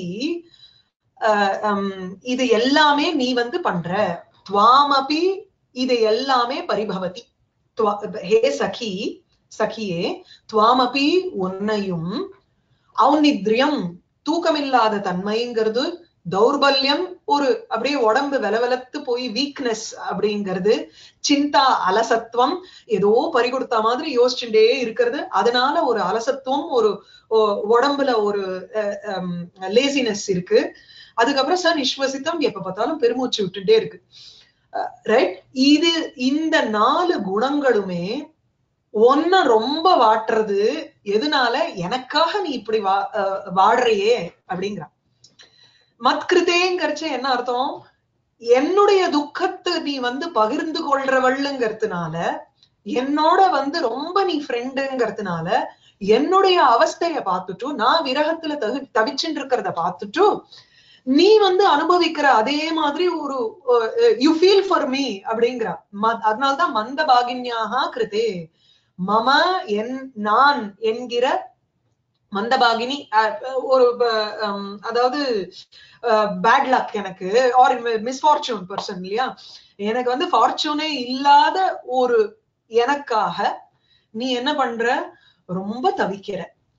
இது எல்லாமே நீ வந்து பண்ற, துவாமபி இது எல்லாமே பரிபவதி. ஹே சகி, சகியே, துவாமபி உன்னையும், ஔன்னித்யம் தூக்கமில்லாத தன்மைங்கிறது, தௌர்பல்யம் ஒரு அப்படியே உடம்பு வெலவெலத்து போய் வீக்னஸ் அப்படிங்கிறது, சிந்தா அலசத்துவம் ஏதோ பறி கொடுத்த மாதிரி யோசிச்சுட்டே இருக்கிறது, அதனால ஒரு அலசத்துவம் ஒரு உடம்புல ஒரு லேசினஸ் இருக்கு. அதுக்கப்புறம் ச நிஷ்வசித்தம் எப்ப பார்த்தாலும் பெருமூச்சு விட்டுட்டே இருக்கு. ரைட்? இது இந்த நாலு குணங்களுமே ஒன்ன ரொம்ப வாட்டுறது எதுனால, எனக்காக நீ இப்படி வா வாடுறையே அப்படிங்கிறான். மத்கிருதேங்கிறச்ச என்ன அர்த்தம், என்னுடைய துக்கத்தை நீ வந்து பகிர்ந்து கொள்றவள்ளுங்கிறதுனால, என்னோட வந்து ரொம்ப நீ ஃப்ரெண்டுங்கிறதுனால, என்னுடைய அவஸ்தைய பார்த்துட்டு நான் விரகத்துல தகு தவிச்சுட்டு இருக்கிறத பார்த்துட்டு நீ வந்து அனுபவிக்கிற அதே மாதிரி ஒரு யூ ஃபீல் ஃபார் மீ அப்படிங்கிற. அதனால்தான் மந்த பாகின்யாக கிருதே, மம என் நான் என்கிற மந்தபாகினி, ஒரு அதாவது பேட் லக் எனக்கு, ஆர் மிஸ்ஃபார்ச்சூன் பர்சன் இல்லையா, எனக்கு வந்து ஃபார்ச்சூனே இல்லாத ஒரு எனக்காக நீ என்ன பண்ற, ரொம்ப தவிக்கிற.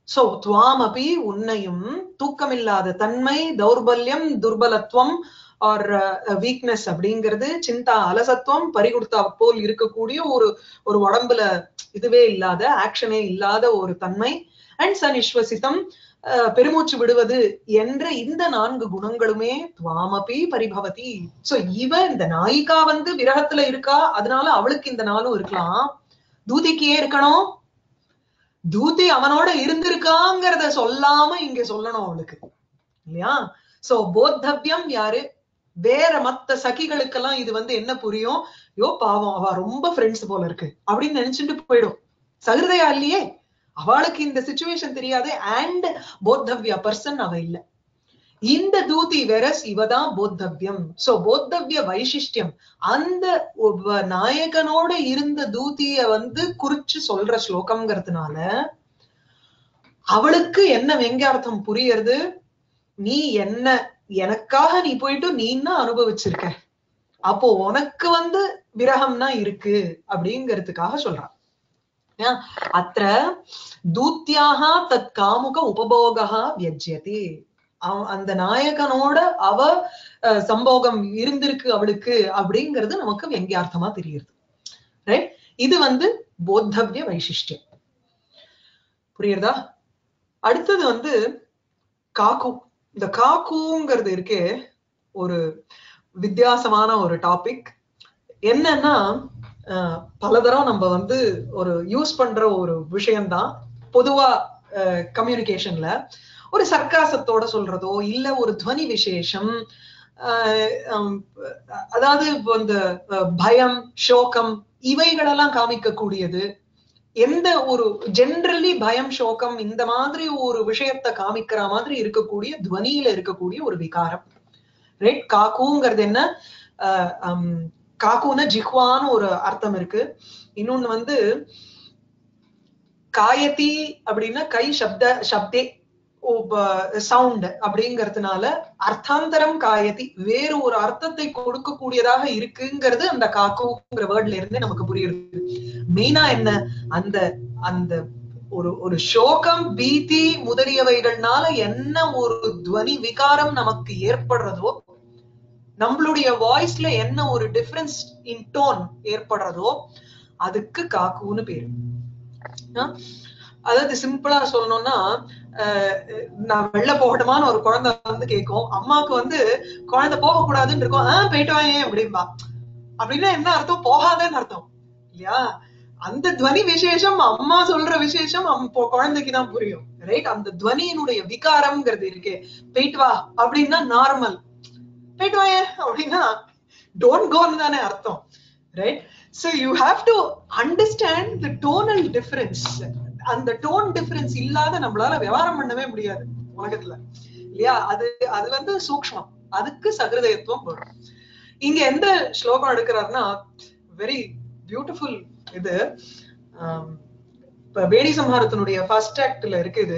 சோ துவாமபி உன்னையும் தூக்கமில்லாத தன்மை, தௌர்பல்யம், துர்பலத்துவம் ஆர் வீக்னஸ் அப்படிங்கிறது, சிந்தா அலசத்துவம், பறிகுடுத்தா போல் இருக்கக்கூடிய ஒரு ஒரு உடம்புல இதுவே இல்லாத, ஆக்ஷனே இல்லாத ஒரு தன்மை, அண்ட் சனிஸ்வசிதம் பெருமூச்சு விடுவது என்ற இந்த நான்கு குணங்களுமே துவாமபி பரிபவதி. சோ இவ இந்த நாயிகா வந்து விரகத்துல இருக்கா, அதனால அவளுக்கு இந்த நாளும் இருக்கலாம். தூதிக்கு ஏன் இருக்கணும்? தூதி அவனோட இருந்திருக்காங்கிறத சொல்லாம இங்க சொல்லணும் அவளுக்கு, இல்லையா? சோ போத்தவ்யம் யாரு? வேற மத்த சகிகளுக்கெல்லாம் இது வந்து என்ன புரியும்? யோ பாவம், அவ ரொம்ப ஃப்ரெண்ட்ஸ் போல இருக்கு அப்படின்னு நினைச்சுட்டு போயிடும். சகிருதையா இல்லையே, அவளுக்கு இந்த சிச்சுவேஷன் தெரியாது. அண்ட் போத்தவ்யா பர்சன் அவ இல்ல. இந்த தூதி வெரஸ் இவதான் போத்தவ்யம். சோ போத்தவ்ய வைசிஷ்டியம் அந்த நாயகனோட இருந்த தூதிய வந்து குறிச்சு சொல்ற ஸ்லோகம்ங்கிறதுனால அவளுக்கு என்ன வெங்கார்த்தம் புரியறது? நீ என்ன எனக்காக நீ போயிட்டு நீன்னா அனுபவிச்சிருக்க, அப்போ உனக்கு வந்து விரகம்னா இருக்கு அப்படிங்கிறதுக்காக சொல்றான். அத்த தூத்தியாக தத் காமுக உபபோகா வியஜ்யதி. அந்த நாயகனோட அவ சம்போகம் இருந்திருக்கு அவளுக்கு அப்படிங்கிறது நமக்கு வெங்கியார்த்தமா தெரியுது. ரைட்? இது வந்து போத்தவ்ய வைசிஷ்டியம். புரியுறதா? அடுத்தது வந்து காக்கு. இந்த காக்குங்கிறது இருக்கே ஒரு வித்தியாசமான ஒரு டாபிக். என்னன்னா பலதரம் நம்ம வந்து ஒரு யூஸ் பண்ற ஒரு விஷயம்தான். பொதுவா கம்யூனிகேஷன்ல ஒரு சர்க்காசத்தோட சொல்றதோ இல்ல ஒரு துவனி விசேஷம், அதாவது இந்த பயம், சோகம் இவைகளெல்லாம் காமிக்க கூடியது. எந்த ஒரு ஜெனரலி பயம், சோகம் இந்த மாதிரி ஒரு விஷயத்த காமிக்கிற மாதிரி இருக்கக்கூடிய துவனியில இருக்கக்கூடிய ஒரு விகாரம். ரைட்? காக்குங்கிறது என்ன? அஹ் காக்குன்னா ஜிஹ்வான்னு ஒரு அர்த்தம் இருக்கு. இன்னொன்னு வந்து காயத்தி அப்படின்னா கை சப்த சப்தே சவுண்ட் அப்படிங்கிறதுனால அர்த்தாந்தரம் காயத்தி வேறு ஒரு அர்த்தத்தை கொடுக்கக்கூடியதாக இருக்குங்கிறது அந்த காக்குங்கிற வேர்ட்ல இருந்து நமக்கு புரியுது. மெயினா என்ன? அந்த அந்த ஒரு ஒரு சோகம், பீதி முதலியவைகள்னால என்ன ஒரு துவனி விகாரம் நமக்கு ஏற்படுறதோ, நம்மளுடைய வாய்ஸ்ல என்ன ஒரு டிஃபரன்ஸ் இன் டோன் ஏற்படுறதோ அதுக்கு காக்குன்னு பேரு. அதாவது சிம்பிளா சொல்லணும்னா, நான் வெளில போகட்டுமான்னு ஒரு குழந்தை வந்து கேட்கும், அம்மாவுக்கு வந்து குழந்தை போக கூடாதுன்னு இருக்கும். ஆஹ் போயிட்டு வாங்க அப்படின்பா. அப்படின்னா என்ன அர்த்தம்? போகாதன்னு அர்த்தம் இல்லையா? அந்த துவனி விசேஷம், அம்மா சொல்ற விசேஷம் குழந்தைக்குதான் புரியும். ரைட்? அந்த துவனியினுடைய விகாரம்ங்கிறது இருக்கே, போயிட்டு வா அப்படின்னா நார்மல், போயிட்டு வாங்க அப்படின்னா டோன்ட் கோன்னு தானே அர்த்தம். Right? So you have to understand the tonal difference. அந்த டோன் டிஃபரன்ஸ் இல்லாத நம்மளால விவகாரம் பண்ணவே முடியாது உலகத்துல, இல்லையா? அது அது வந்து சூக்ஷ்மம். அதுக்கு சகிருதயத்துவம் வரும். இங்க எந்த ஸ்லோகம் எடுக்கிறாருன்னா வெரி பியூட்டிஃபுல். இது வேடி சம்ஹாரத்தினுடைய ஃபர்ஸ்ட் ஆக்ட்ல இருக்கு. இது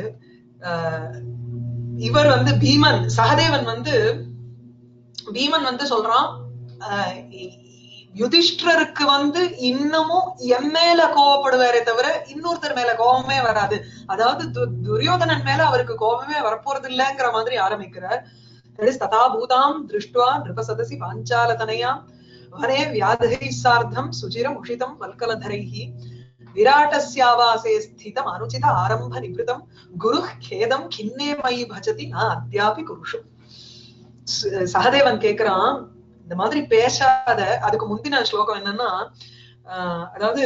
இவர் வந்து பீமன், சகதேவன் வந்து பீமன் வந்து சொல்றான், யுதிஷ்டருக்கு வந்து இன்னமும் என் மேல கோவப்படுவாரே தவிர இன்னொருத்தர் மேல கோபமே வராது. அதாவது துரியோதனன் மேல அவருக்கு கோபமே வரப்போறது இல்லைங்கிற மாதிரி ஆரம்பிக்கிறார். ததா பூதாம் திருஷ்டுவா நிருபசதசி பாஞ்சாலதனயாம் வனே வியாதகை சார்த்தம் சுச்சிரம் உஷிதம் வல்கலதரைஹி விராட்டஸ்யாவாசே ஸ்திதம் அனுச்சித ஆரம்ப நிபிருதம் குரு கேதம் கிண்ணே மயி பஜதி நான் அத்யாபி குருஷு. சகதேவன் கேக்குறான், இந்த மாதிரி பேசாத. அதுக்கு முந்தின ஸ்லோகம் என்னன்னா, ஆஹ் அதாவது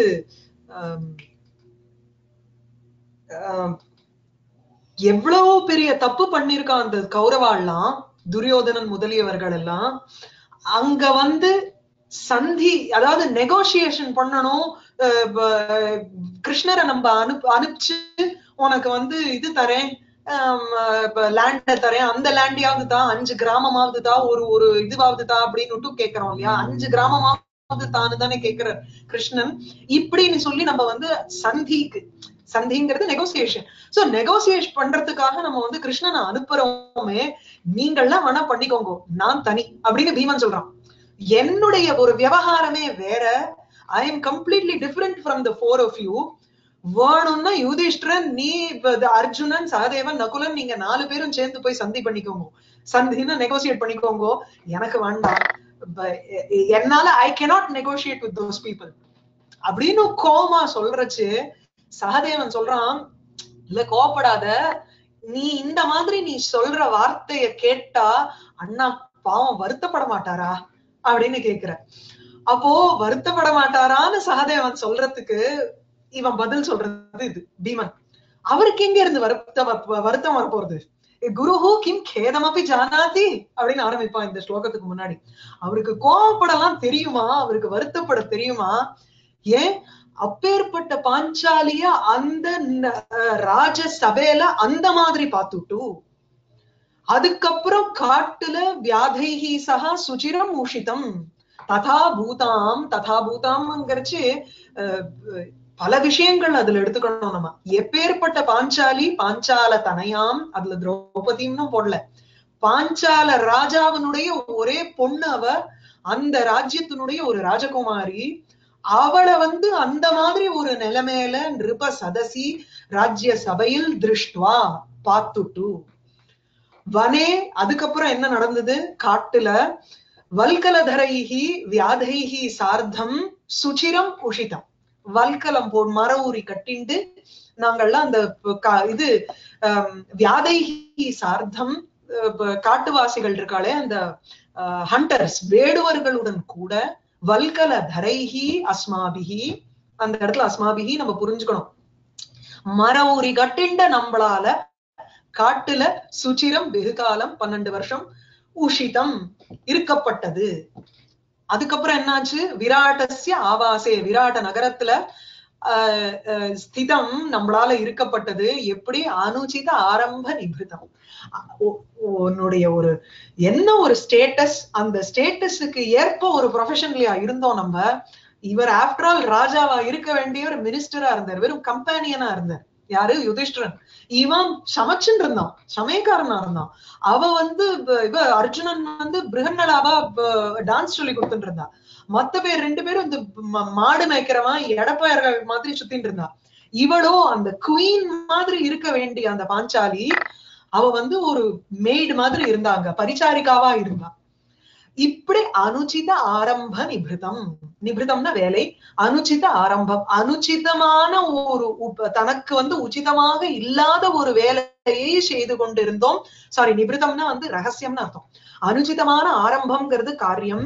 எவ்வளவு பெரிய தப்பு பண்ணிருக்கான் அந்த கௌரவாள்லாம், துரியோதனன் முதலியவர்கள் எல்லாம். அங்க வந்து சந்தி, அதாவது நெகோசியேஷன் பண்ணணும். கிருஷ்ணரை நம்ம அனுப்பு அனுப்பிச்சு உனக்கு வந்து இது தரேன், லேண்ட தரேன், அந்த லேண்டையாவது தான், அஞ்சு கிராமமாவது தான், ஒரு ஒரு இதுவாவது தான் அப்படின்னு கேட்கிறோம் இல்லையா? அஞ்சு கிராமமாவது தானு தானே கேட்கிறார் கிருஷ்ணன். இப்படின்னு சொல்லி நம்ம வந்து சந்திக்கு, சந்திங்கிறது நெகோசியேஷன். சோ நெகோசியேஷன் பண்றதுக்காக நம்ம வந்து கிருஷ்ணனை அனுப்புறோமே, நீங்கள்லாம் வேணா பண்ணிக்கோங்க, நான் தனி அப்படின்னு பீமன் சொல்றான். என்னுடைய ஒரு விவகாரமே வேற. I am completely different from the four of you. வேணும்னா யுதிஷ்டிரன் நீ அர்ஜுனன் சகதேவன் நகுலன் நீங்க நாலு பேரும் சேர்ந்து போய் சந்தி பண்ணிக்கோங்க, சந்தினா நெகோசியேட் பண்ணிக்கோங்க, எனக்கு வேண்டாம், என்னால I cannot negotiate with those people அப்படின்னு கோமா சொல்றச்சு சகதேவன் சொல்றான், இல்ல கோபப்படாத, நீ இந்த மாதிரி நீ சொல்ற வார்த்தைய கேட்டா அண்ணா பாவம் வருத்தப்பட மாட்டாரா அப்படின்னு கேக்குற. அப்போ வருத்தப்பட மாட்டாரான்னு சகதேவன் சொல்றதுக்கு இவன் பதில் சொல்றது இது பீமன். அவருக்கு எங்க இருந்து வருத்த வருத்தம் வரப்போறது? குருஹு கிம் கேதமபி ஜானாதி அப்படின்னு ஆரம்பிப்பான் இந்த ஸ்லோகத்துக்கு முன்னாடி. அவருக்கு கோபப்படலாம் தெரியுமா, அவருக்கு வருத்தப்பட தெரியுமா? ஏன் அப்பேற்பட்ட பாஞ்சாலிய அந்த ராஜ சபையில அந்த மாதிரி பார்த்துட்டு அதுக்கப்புறம் காட்டுல வியாதைஹி சஹா சுச்சிரம் ஊஷிதம் ததா பூதாம் ததா பூதாம்ங்கிறச்சு பல விஷயங்கள் அதுல எடுத்துக்கணும் நம்ம. எப்பேற்பட்ட பாஞ்சாலி, பாஞ்சால தனையாம், அதுல திரௌபதினு போடல, பாஞ்சால ராஜாவினுடைய ஒரே பொண்ணு அவ, அந்த ராஜ்யத்தினுடைய ஒரு ராஜகுமாரி, அவளை வந்து அந்த மாதிரி ஒரு நிலைமையில நிருப சதசி ராஜ்ய சபையில் திருஷ்டுவா பார்த்துட்டு வனே. அதுக்கப்புறம் என்ன நடந்தது? காட்டுல வல்கலதரைஹி வியாதைஹி சார்த்தம் சுச்சிரம் உஷிதம், வல்கலம் போ மர ஊறி கட்டிண்டு நாங்கள்லாம் அந்த இது வியாதைஹி சார்த்தம் காட்டுவாசிகள் இருக்காளே அந்த ஹண்டர்ஸ் வேடுவர்களுடன் கூட வல்கல தரைஹி அஸ்மாபிஹி, அந்த இடத்துல அஸ்மாபிஹி நம்ம புரிஞ்சுக்கணும், மர ஊறி கட்டிண்ட நம்மளால காட்டுல சுச்சிரம் வெகுகாலம் பன்னெண்டு வருஷம் உஷிதம் இருக்கப்பட்டது. அதுக்கப்புறம் என்னாச்சு? விராட்டஸ்ய ஆவாசே, விராட்ட நகரத்துல அஹ் ஸ்திதம் நம்மளால இருக்கப்பட்டது. எப்படி? அனுச்சித ஆரம்ப நிபிருதம், உன்னுடைய ஒரு என்ன ஒரு ஸ்டேட்டஸ், அந்த ஸ்டேட்டஸுக்கு ஏற்ப ஒரு ப்ரொஃபஷன்லயா இருந்தோம் நம்ம. இவர் ஆஃப்டர் ஆல் ராஜாவா இருக்க வேண்டிய ஒரு மினிஸ்டரா இருந்தார், வெறும் கம்பேனியனா இருந்தார். யாரு? யுதிஷ்டிரன். இவன் சமைச்சுட்டு இருந்தான், சமயக்காரனா இருந்தான். அவ வந்து இவ அர்ஜுனன் வந்து பிருகன்னலாவா டான்ஸ் சொல்லி கொடுத்துட்டு இருந்தா. மத்த பேர் ரெண்டு பேரும் இந்த மாடு மேய்க்கிறவன் எடப்பயர்கள் மாதிரி சுத்தின்னு இருந்தா. இவளோ அந்த குவீன் மாதிரி இருக்க வேண்டிய அந்த பாஞ்சாலி, அவ வந்து ஒரு மெய்டு மாதிரி இருந்தாங்க, பரிசாரிக்காவா இருந்தா. இப்படி அனுச்சித ஆரம்ப நிபிருதம், நிபிருதம்னா வேலை, அனுச்சித ஆரம்பம், அனுச்சிதமான ஒரு தனக்கு வந்து உச்சிதமாக இல்லாத ஒரு வேலையை செய்து கொண்டிருந்தோம். சாரி, நிபிருதம்னா வந்து ரகசியம்னு அர்த்தம். அனுச்சிதமான ஆரம்பம்ங்கிறது காரியம்,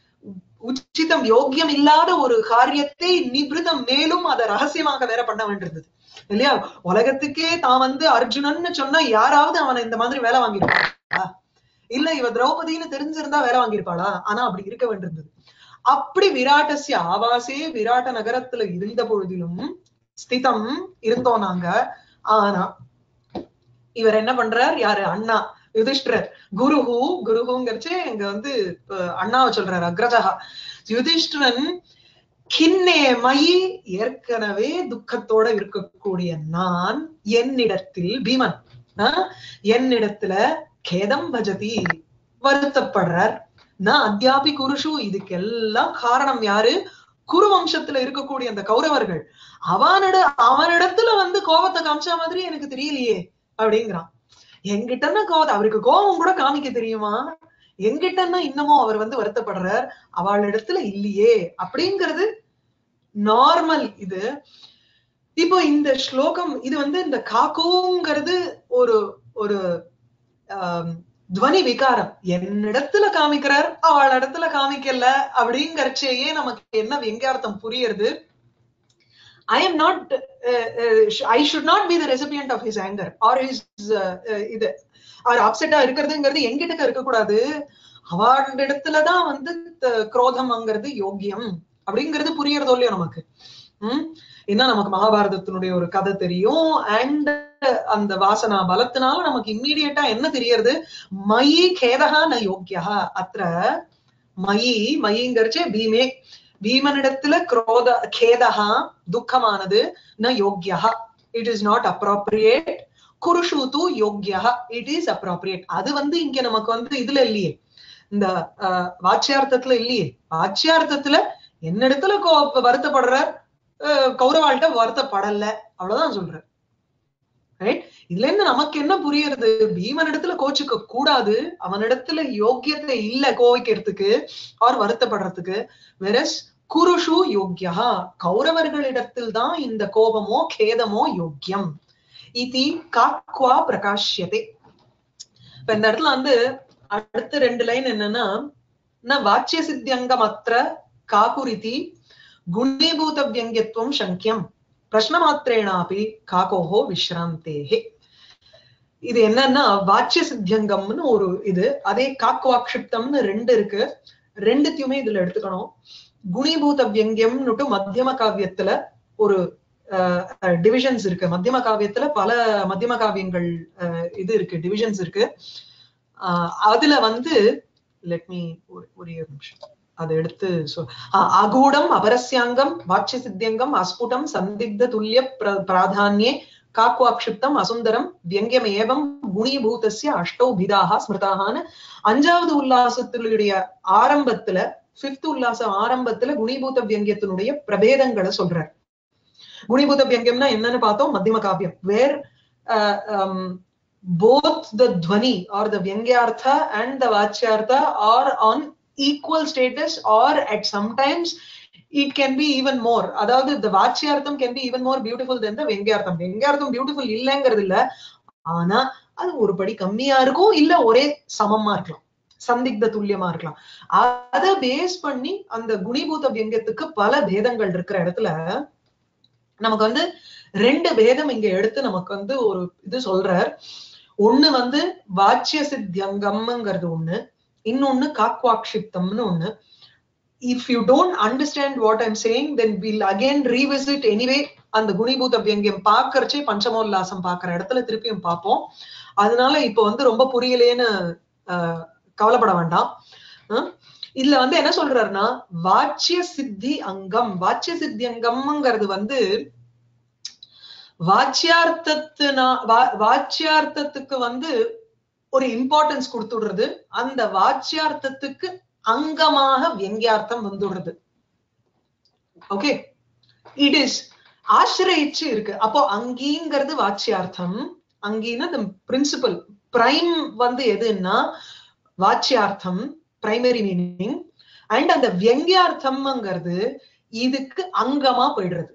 உச்சிதம் யோக்கியம் இல்லாத ஒரு காரியத்தை நிபிருதம் மேலும் அதை ரகசியமாக வேற பண்ண வேண்டியிருந்தது இல்லையா? உலகத்துக்கே தான் வந்து அர்ஜுனன்னு சொன்னா யாராவது அவனை இந்த மாதிரி வேலை வாங்கிருப்பாளா? இல்ல இவ திரௌபதினு தெரிஞ்சிருந்தா வேலை வாங்கியிருப்பாளா? ஆனா அப்படி இருக்க வேண்டியிருந்தது. அப்படி விராட்டஸ்ய ஆவாசே, விராட்ட நகரத்துல இருந்த பொழுதிலும் ஸ்திதம் இருந்தோம் நாங்க. ஆனா இவர் என்ன பண்றார்? யாரு? அண்ணா யுதிஷ்டிரர். குருஹு, குருஹுங்கிறச்சு இங்க வந்து அண்ணாவை சொல்றாரு, அக்ரஜகா. யுதிஷ்டிரன் கிண்ணே மயி, ஏற்கனவே துக்கத்தோட இருக்கக்கூடிய நான் என்னிடத்தில், பீமன் என்னிடத்துல கேதம் பஜதி, வருத்தப்படுறார். நான் அத்தியாபி குருஷு, இதுக்கெல்லாம் காரணம் யாரு? குரு வம்சத்துல இருக்கக்கூடிய அந்த கௌரவர்கள். அவனிட அவனிடத்துல வந்து கோபத்தை காமிச்ச மாதிரி எனக்கு தெரியலையே அப்படிங்கிறான். எங்கிட்டன்னா கோபம், அவருக்கு கோபம் கூட காமிக்க தெரியுமா? எங்கிட்டன்னா இன்னமும் அவர் வந்து வருத்தப்படுறார், அவளிடத்துல இல்லையே அப்படிங்கிறது நார்மல். இது இப்போ இந்த ஸ்லோகம் இது வந்து இந்த காக்குங்கிறது ஒரு ஒரு ஆஹ் துவனி விகாரம். என்னிடத்துல காமிக்கிறார், அவள் இடத்துல காமிக்கல அப்படிங்கறச்சேயே நமக்கு என்ன வெங்கார்த்தம் புரியுறது? I am not uh, uh, I should not be the recipient of his anger or his uh, uh, இது அவர் அப்செட்டா இருக்கிறதுங்கிறது எங்கிட்ட இருக்க கூடாது. அவள் இடத்துலதான் வந்து குரோதம்ங்கிறது யோக்கியம் அப்படிங்கிறது புரியறதோ இல்லையோ நமக்கு. உம் ஏன்னா நமக்கு மகாபாரதத்தினுடைய ஒரு கதை தெரியும். அண்ட் அந்த வாசனா பலத்தினால நமக்கு இம்மீடியட்டா என்ன தெரியறது? மயி கேதகா ந யோக்கியா. அத்த மயி, மயிங்கிறச்சே பீமே, பீமனிடத்துல குரோத கேதகா துக்கமானது, ந யோக்கியா, இட் இஸ் நாட் அப்ரோப்ரியேட். குருஷு து யோக்கியா, இட் இஸ் அப்ரோப்ரியேட். அது வந்து இங்க நமக்கு வந்து இதுல இல்லையே, இந்த அஹ் வாச்சியார்த்தத்துல இல்லையே. வாச்சியார்த்தத்துல என்னிடத்துல வருத்தப்படுற கௌரவாள்கிட்ட வருத்தப்படல, அவ்வளவுதான் சொல்றேன். ரைட்? இதுல இருந்து நமக்கு என்ன புரியுறது? பீமன் இடத்துல கோச்சுக்க கூடாது, அவனிடத்துல யோக்கியத்தை இல்ல கோவிக்கிறதுக்கு அவர் வருத்தப்படுறதுக்கு. வெரஸ் குருஷு யோக்கியா, கௌரவர்களிடத்தில் தான் இந்த கோபமோ கேதமோ யோக்கியம். இதி காக்வா பிரகாஷ்யதே. இப்ப இந்த இடத்துல வந்து அடுத்த ரெண்டு லைன் என்னன்னா, ந வாச்சிய சித்தியங்கம் அத்திர காகுரிதி குணீபூத வியங்கியத்துவம் சங்கியம் பிரஷ்ன மாத்திரேனாபி காகோஹோ விஸ்ராந்தேஹே. இது என்னன்னா வாச்சிய சித்தியங்கம்னு ஒரு இது, அதே காக்வாக்ஷிப்தம்னு ரெண்டு இருக்கு. ரெண்டுத்தையுமே இதுல எடுத்துக்கணும். குணீபூத வியங்கியம்னுட்டு மத்தியம காவியத்துல ஒரு டிவிஷன்ஸ் இருக்கு. மத்தியம காவியத்துல பல மத்தியம காவியங்கள் இது இருக்கு, டிவிஷன்ஸ் இருக்கு. ஆஹ் அதுல வந்து லெட் மீ ஒரு நிமிஷம் அதை எடுத்து அகூடம் அபரஸ்யாங்கம் வாச்சிய சித்தியங்கம் அஸ்புடம் சந்திக்த துல்லிய பிராதான்யே காக்வாக்ஷிப்தம் அசுந்தரம் வியங்கியம் ஏவம் குணீபூதஸ்ய அஷ்டௌ பிதாக ஸ்மிருதாகான்னு அஞ்சாவது உல்லாசத்தினுடைய ஆரம்பத்துல, பிப்த் உல்லாசம் ஆரம்பத்துல குணீபூத வியங்கியத்தினுடைய பிரபேதங்களை சொல்றார். குணீபூத வியங்கியம்னா என்னன்னு பார்த்தோம், மத்தியம காவியம், வேர் both the dhvani or the vyangyartha and the vachyartha are on equal status, or at sometimes it can be even more. அதாவது the vachyartham can be even more beautiful than the vyangyartham. vyangyartham beautiful இல்லங்கிறது இல்ல, ஆனா அது ஒரு படி கம்மியா இருக்கும், இல்ல ஒரே சமமா இருக்கலாம், சந்திக்த துல்லியமா இருக்கலாம். அத பேஸ் பண்ணி அந்த குணீபூத வியங்கியத்துக்கு பல பேதங்கள் இருக்கிற இடத்துல நமக்கு வந்து ரெண்டு பேதம் இங்க எடுத்து நமக்கு வந்து ஒரு இது சொல்றார். ஒண்ணு வந்து வாச்சிய சித்தியங்கம்ங்கிறது ஒண்ணு, இன்னொன்னு காக்வாக்ஷிப்தம்னு ஒண்ணு. If you don't understand what I'm saying, then will again revisit anyway அந்த குணீபூத வியங்கியம் பாக்கறச்சே பஞ்சமோல்லாசம் பாக்குற இடத்துல திருப்பியும் பார்ப்போம். அதனால இப்ப வந்து ரொம்ப புரியலேன்னு அஹ் கவலைப்பட வேண்டாம். இதுல வந்து என்ன சொல்றாருன்னா வாச்சிய சித்தி அங்கம், வாச்சிய சித்தி அங்கம்ங்கிறது வந்து வாச்சியார்த்தத்துனா வாச்சியார்த்தத்துக்கு வந்து ஒரு இம்பார்ட்டன்ஸ் கொடுத்துடுறது, அந்த வாச்சியார்த்தத்துக்கு அங்கமாக வியங்கியார்த்தம் வந்துடுறது. ஓகே, இட் இஸ் ஆசிரியிச்சு இருக்கு. அப்போ அங்கீங்கிறது வாச்சியார்த்தம், அங்கீன்னா the பிரின்சிபல் பிரைம் வந்து எதுன்னா வாச்சியார்த்தம், பிரைமரி மீனிங். அண்ட் அந்த வியங்கியார்த்தம்ங்கிறது இதுக்கு அங்கமா போயிடுறது.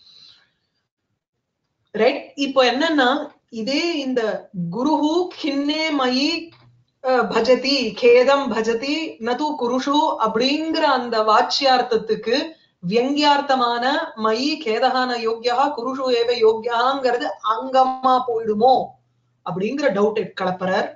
ரைட்? இப்போ என்னன்னா இதே இந்த குருஹு கிண்ணே மயி பஜதி கேதம் பஜதி நது குருஷு அப்படிங்கிற அந்த வாச்சியார்த்தத்துக்கு வியங்கியார்த்தமான மயி கேதகான யோக்கியா குருஷு ஏவ யோக்கியாங்கிறது அங்கமா போயிடுமோ அப்படிங்கிற டவுட் கலப்பறார்.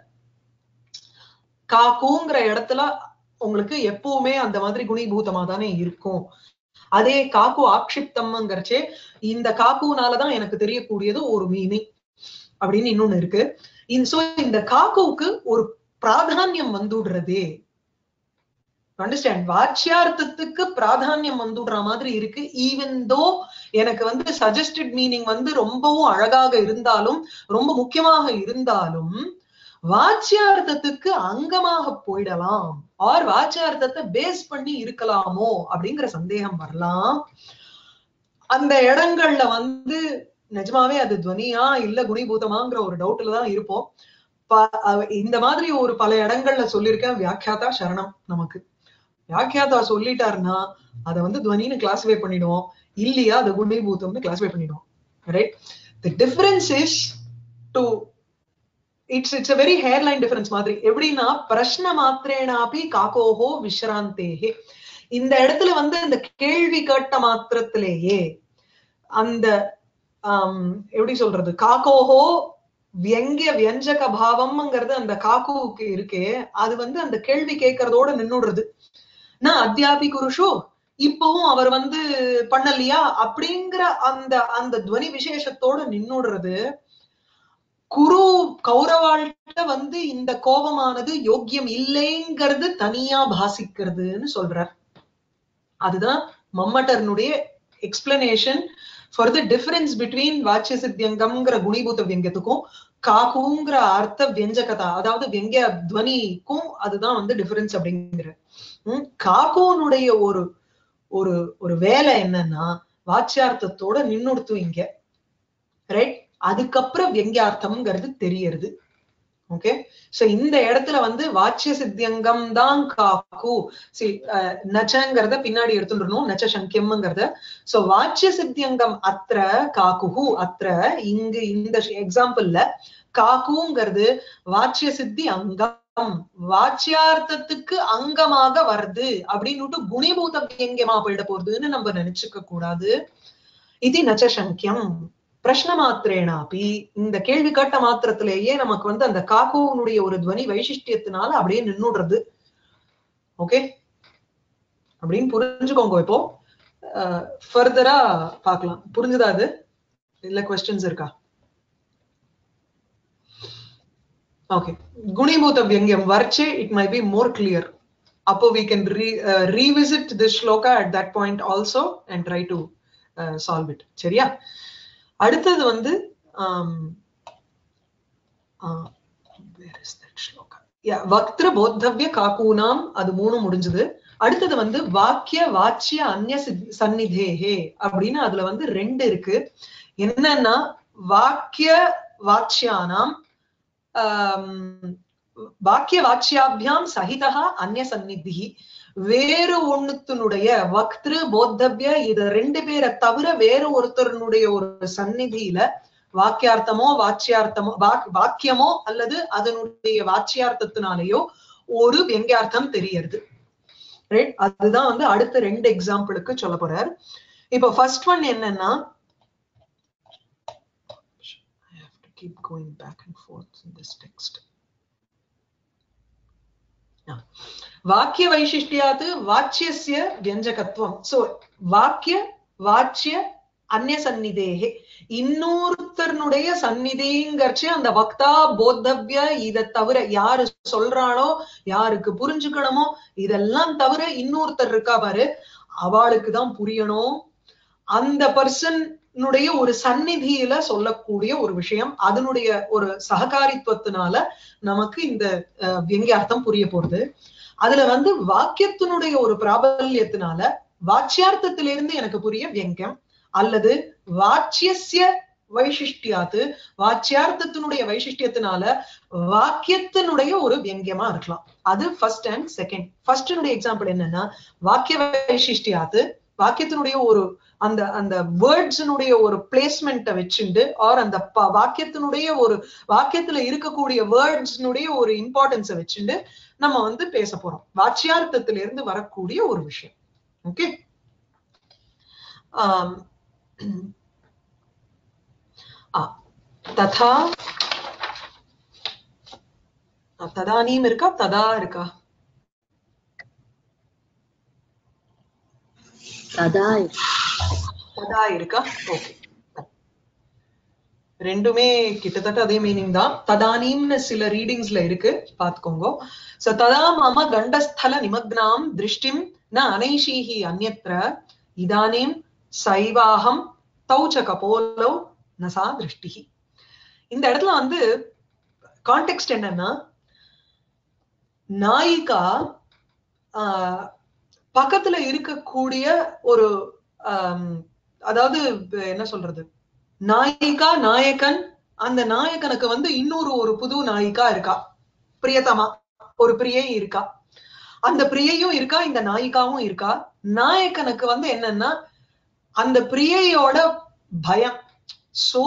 காக்குங்கிற இடத்துல உங்களுக்கு எப்பவுமே அந்த மாதிரி குணீபூதமா தானே இருக்கும். அதே காக்கு ஆக்ஷிப்தம்ங்கிறச்சே இந்த காக்குனாலதான் எனக்கு தெரியக்கூடியது ஒரு மீனிங் அப்படின்னு இன்னொன்னு இருக்கு. இந்த காக்குவுக்கு ஒரு பிராதானியம் வந்துடுறதே. அண்டர்ஸ்டாண்ட்? வாச்சியார்த்தத்துக்கு பிராதானியம் வந்துடுற மாதிரி இருக்கு. ஈவன் தோ எனக்கு வந்து சஜஸ்டட் மீனிங் வந்து ரொம்பவும் அழகாக இருந்தாலும் ரொம்ப முக்கியமாக இருந்தாலும் வாச்சியார்த்தத்துக்கு அங்கமாக போயிடலாம், ஆர் வாச்சியார்த்தத்தை பேஸ் பண்ணி இருக்கலாமோ அப்படிங்கிற சந்தேகம் வரலாம். அந்த இடங்கள்ல வந்து நிஜமாவே அது துவனியா இல்ல குணீபூதமாங்கிற ஒரு டவுட்ல தான் இருப்போம். இந்த மாதிரி ஒரு பல இடங்கள்ல சொல்லியிருக்கேன். வியாக்கியாதா சரணம். நமக்கு வியாக்கியாதா சொல்லிட்டாருன்னா அதை வந்து துவனின்னு கிளாசிஃபை பண்ணிடுவோம், இல்லையா அது குணீபூதம்னு கிளாசிஃபை பண்ணிடுவோம். Right? The difference is to it's it's a very hairline difference மாதிரி. எப்படின்னா பிரஷ்ன மாத்திரேனாபி காகோஹோ விஸ்ராந்தேஹே. இந்த இடத்துல வந்து இந்த கேள்வி கேட்ட மாத்திரத்திலேயே அந்த ஆஹ் எப்படி சொல்றது, காகோஹோ வியங்கிய வியஞ்சக பாவம்ங்கிறது அந்த காக்குவுக்கு இருக்கே, அது வந்து அந்த கேள்வி கேட்கறதோட நின்னுடுறது. நான் அத்தியாபி குருஷு இப்பவும் அவர் வந்து பண்ணலையா அப்படிங்கிற அந்த அந்த துவனி விசேஷத்தோட நின்னுடுறது. குரு கௌரவாள்கிட்ட வந்து இந்த கோபமானது யோக்கியம் இல்லைங்கிறது தனியா பாசிக்கிறதுன்னு சொல்றார். அதுதான் மம்மட்டர்னுடைய explanation for the difference between வாச்சிய சித்தியங்கம்ங்கிற குணீபூத வியங்கியத்துக்கும் காக்குங்கிற அர்த்த வியஞ்சகதா, அதாவது வியங்கிய துவனிக்கும் அதுதான் வந்து டிஃபரன்ஸ் அப்படிங்கிற. உம் காக்குனுடைய ஒரு ஒரு ஒரு வேலை என்னன்னா வாச்சியார்த்தத்தோட நின்னுடுத்து இங்க, ரைட்? அதுக்கப்புறம் வியங்கியார்த்தம்ங்கிறது தெரியறது. ஓகே, சோ இந்த இடத்துல வந்து வாச்சிய சித்தியங்கம் தான் காக்கு. சி நச்சங்கிறத பின்னாடி எடுத்துடணும், நச்ச சங்கியம்ங்கிறத. சோ வாச்சிய சித்தியங்கம் அத்திர காக்குஹு, அத்திர இங்கு இந்த எக்ஸாம்பிள்ல காக்குங்கிறது வாச்சிய சித்தி அங்கம், வாச்சியார்த்தத்துக்கு அங்கமாக வருது அப்படின்னு குணிபூத வியங்கியமா போயிட போறதுன்னு நம்ம நினைச்சுக்க கூடாது. இது நச்ச சங்கியம். பிரஷ்ன மாத்திரேனாபி, இந்த கேள்வி கேட்ட மாத்திரத்திலேயே நமக்கு வந்து அந்த காக்குனுடைய ஒரு துவனி வைசிஷ்டியத்தினால அப்படியே நின்னுடுறது. ஓகே, அப்படின்னு புரிஞ்சுக்கோங்க. இப்போ ஃபர்தரா பார்க்கலாம். புரிஞ்சுதா அது? இல்ல கொஸ்டின்ஸ் இருக்கா? ஓகே, குணிபூத வியங்கியம் வர்ச்சே it may be more clear. அப்போ we can re, uh, revisit this shloka at that point also and try to uh, solve it. சரியா? அடுத்தது வந்து where is that shloka? Yeah, வக்திர போத்தவ்ய காக்கூனாம், அது மூணு முடிஞ்சது. அடுத்தது வந்து வாக்கிய வாச்சிய அந்நிய சந்நிதேஹே அப்படின்னு அதுல வந்து ரெண்டு இருக்கு. என்னன்னா வாக்கிய வாச்சியானாம் வாக்கிய வாச்சியாபியாம் சகிதா அந்நிய சந்நிதி, வேறு ஒண்ணுத்தினுடைய வக்திரு போத்தவ்ய இது ரெண்டு பேரை தவிர வேறு ஒருத்தருடைய ஒரு சந்நிதியில வாக்கியார்த்தமோ வாச்சியார்த்தமோ வாக்கியமோ அல்லது அதனுடைய வாச்சியார்த்தத்தினாலேயோ ஒரு வியங்கியார்த்தம் தெரியறது. ரைட்? அதுதான் வந்து அடுத்த ரெண்டு எக்ஸாம்பிளுக்கு சொல்ல போறார். இப்போ ஃபர்ஸ்ட் ஒன் என்னன்னா, I have to keep going back and forth in this text. வாக்கிய வைசிஷ்டியாத் வாச்சியஸ்ய வியஞ்சகத்துவம். சோ வாக்கிய வாச்சிய அந்நிய சந்நிதேஹே, இன்னொருத்தருடைய சந்நிதிங்கிறச்சு அந்த வக்தா போத்தவ்ய இதை தவிர யாரு சொல்றாளோ யாருக்கு புரிஞ்சுக்கணுமோ இதெல்லாம் தவிர இன்னொருத்தர் இருக்கா பாரு, அவளுக்கு தான் புரியணும். அந்த பர்சனுடைய ஒரு சந்நிதியில சொல்லக்கூடிய ஒரு விஷயம், அதனுடைய ஒரு சககாரித்துவத்தினால நமக்கு இந்த வியங்கியார்த்தம் புரிய போறது. அதுல வந்து வாக்கியத்தினுடைய ஒரு பிராபல்யத்தினால வாச்சியார்த்தத்திலிருந்து எனக்கு புரிய வியங்கியம், அல்லது வாச்சியஸ்ய வைசிஷ்டியாத்து வாச்சியார்த்தத்தினுடைய வைசிஷ்டியத்தினால வாக்கியத்தினுடைய ஒரு வியங்கியமா இருக்கலாம். அது ஃபர்ஸ்ட் அண்ட் செகண்ட். ஃபர்ஸ்டினுடைய எக்ஸாம்பிள் என்னன்னா, வாக்கிய வைசிஷ்டியாத்து வாக்கியத்தினுடைய ஒரு அந்த அந்த வேர்ட்ஸினுடைய ஒரு பிளேஸ்மெண்ட்டை வச்சுண்டு ஆர் அந்த வாக்கியத்தினுடைய ஒரு வாக்கியத்துல இருக்கக்கூடிய வேர்ட்ஸ்னுடைய ஒரு இம்பார்ட்டன்ஸை வச்சுண்டு நம்ம வந்து பேச போறோம். வாச்சியார்த்தத்திலிருந்து வரக்கூடிய ஒரு விஷயம். ஓகே, ஆஹ் ததா ததானீம் இருக்கா, ததா இருக்கா? ததா ததா இருக்கா? ஓகே, ரெண்டுமே கிட்டத்தட்ட அதே மீனிங் தான். ததானீம்னு சில ரீடிங்ஸ்ல இருக்கு, பாத்துக்கோங்க. சோ ததா மம கண்டஸ்தல நிமக்னாம் திருஷ்டிம் ந அனைஷீஹி அந்யத்ர இதானீம் சைவாஹம் தௌச்ச கபோலோ நசா திருஷ்டிஹி. இந்த இடத்துல வந்து கான்டெக்ஸ்ட் என்னன்னா, நாயிகா ஆஹ் பக்கத்துல இருக்கக்கூடிய ஒரு ஆஹ் அதாவது என்ன சொல்றது, நாயிகா நாயகன், அந்த நாயகனுக்கு வந்து இன்னொரு ஒரு புது நாயிகா இருக்கா, பிரியதமா ஒரு பிரியை இருக்கா. அந்த பிரியையும் இருக்கா, இந்த நாயிகாவும் இருக்கா. நாயகனுக்கு வந்து என்னன்னா அந்த பிரியையோட பயம். சோ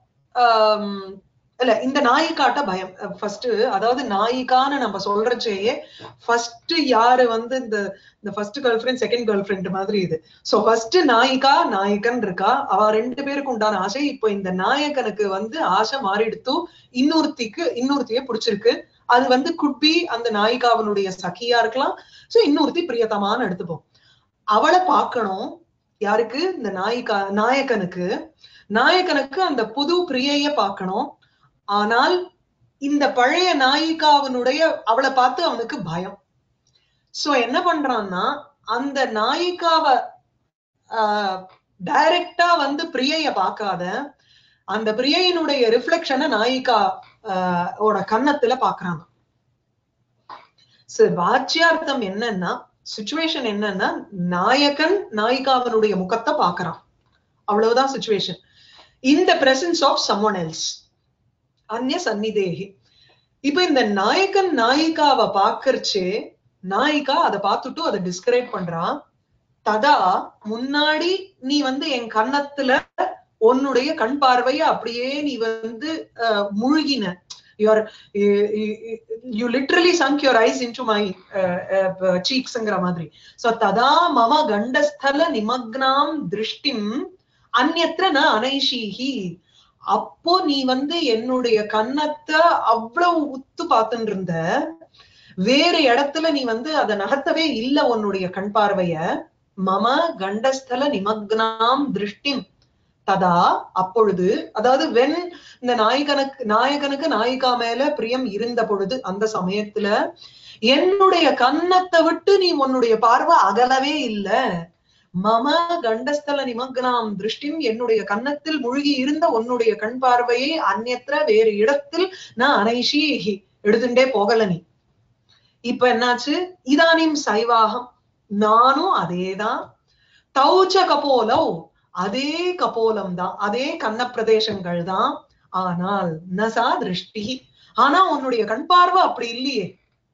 இல்ல இந்த நாயிகாட்ட பயம் ஃபர்ஸ்ட். அதாவது நாயிகான்னு நம்ம சொல்றச்சேயே ஃபர்ஸ்ட் யாரு வந்து இந்த இந்த first girl friend second girl friend மாதிரி இது. சோ ஃபர்ஸ்ட் நாயிகா நாயகன் இருக்கா, அவ ரெண்டு பேருக்கு உண்டான ஆசை. இப்போ இந்த நாயகனுக்கு வந்து ஆசை மாறிடுத்து, இன்னொருத்திக்கு இன்னொருத்திய பிடிச்சிருக்கு. அது வந்து குட்பி அந்த நாயிகாவனுடைய சகியா இருக்கலாம். சோ இன்னொருத்தி பிரியதமான்னு எடுத்துப்போம். அவளை பார்க்கணும். யாருக்கு? இந்த நாயிகா நாயகனுக்கு. நாயகனுக்கு அந்த புது பிரியைய பார்க்கணும். ஆனால் இந்த பழைய நாயிகாவனுடைய அவளை பார்த்து அவனுக்கு பயம். சோ என்ன பண்றான்னா, அந்த நாயிகாவை ஆஹ் டைரக்டா வந்து பிரியைய பார்க்காத அந்த பிரியையினுடைய ரிஃப்ளெக்ஷனை நாயிகா ஆஹ் ஓட கன்னத்துல பாக்குறாங்க. வாச்சியார்த்தம் என்னன்னா, சிச்சுவேஷன் என்னன்னா, நாயகன் நாயிகாவனுடைய முகத்தை பாக்குறான். அவ்வளவுதான் situation. In the presence of someone else, அந்நிய சந்நிதேகி. இப்ப இந்த நாயகன் நாயிகாவை பாக்கறச்சே நாயிகா அதை பார்த்துட்டு அதை டிஸ்கிரைப் பண்றான். ததா முன்னாடி நீ வந்து என் கன்னத்துல உன்னுடைய கண் பார்வைய அப்படியே நீ வந்து அஹ் முழுகின, your you literally sunk your eyes into my சீக்ஸ்ங்கிற மாதிரி. சோ ததா மம கண்டஸ்தல நிமக்னாம் திருஷ்டிம் அந்யத்ர ந அனைஷீஹி. அப்போ நீ வந்து என்னுடைய கன்னத்தை அவ்வளவு உத்து பார்த்துட்டு இருந்த, வேற இடத்துல நீ வந்து அதை நகர்த்தவே இல்ல உன்னுடைய கண் பார்வைய. மம கண்டஸ்தல நிமக்னாம் திருஷ்டிம் ததா அப்பொழுது, அதாவது வென் இந்த நாயகனுக்கு நாயகனுக்கு நாயிகா மேல பிரியம் இருந்த பொழுது அந்த சமயத்துல என்னுடைய கன்னத்தை விட்டு நீ உன்னுடைய பார்வை அகலவே இல்ல. மம கண்டஸ்தல நிமக்னாம் திருஷ்டிம், என்னுடைய கன்னத்தில் முழுகி இருந்த உன்னுடைய கண் பார்வையை அந்நியத்திர வேறு இடத்தில் நான் அனைஷீஹி எடுத்துட்டே போகல நீ. இப்ப என்னாச்சு? இதானிம் சைவாகம், நானும் அதேதான். தௌச்ச கபோலோ, அதே கபோலம் தான், அதே கண்ண பிரதேசங்கள் தான். ஆனால் நசா திருஷ்டி, ஆனா உன்னுடைய கண் பார்வை அப்படி இல்லையே.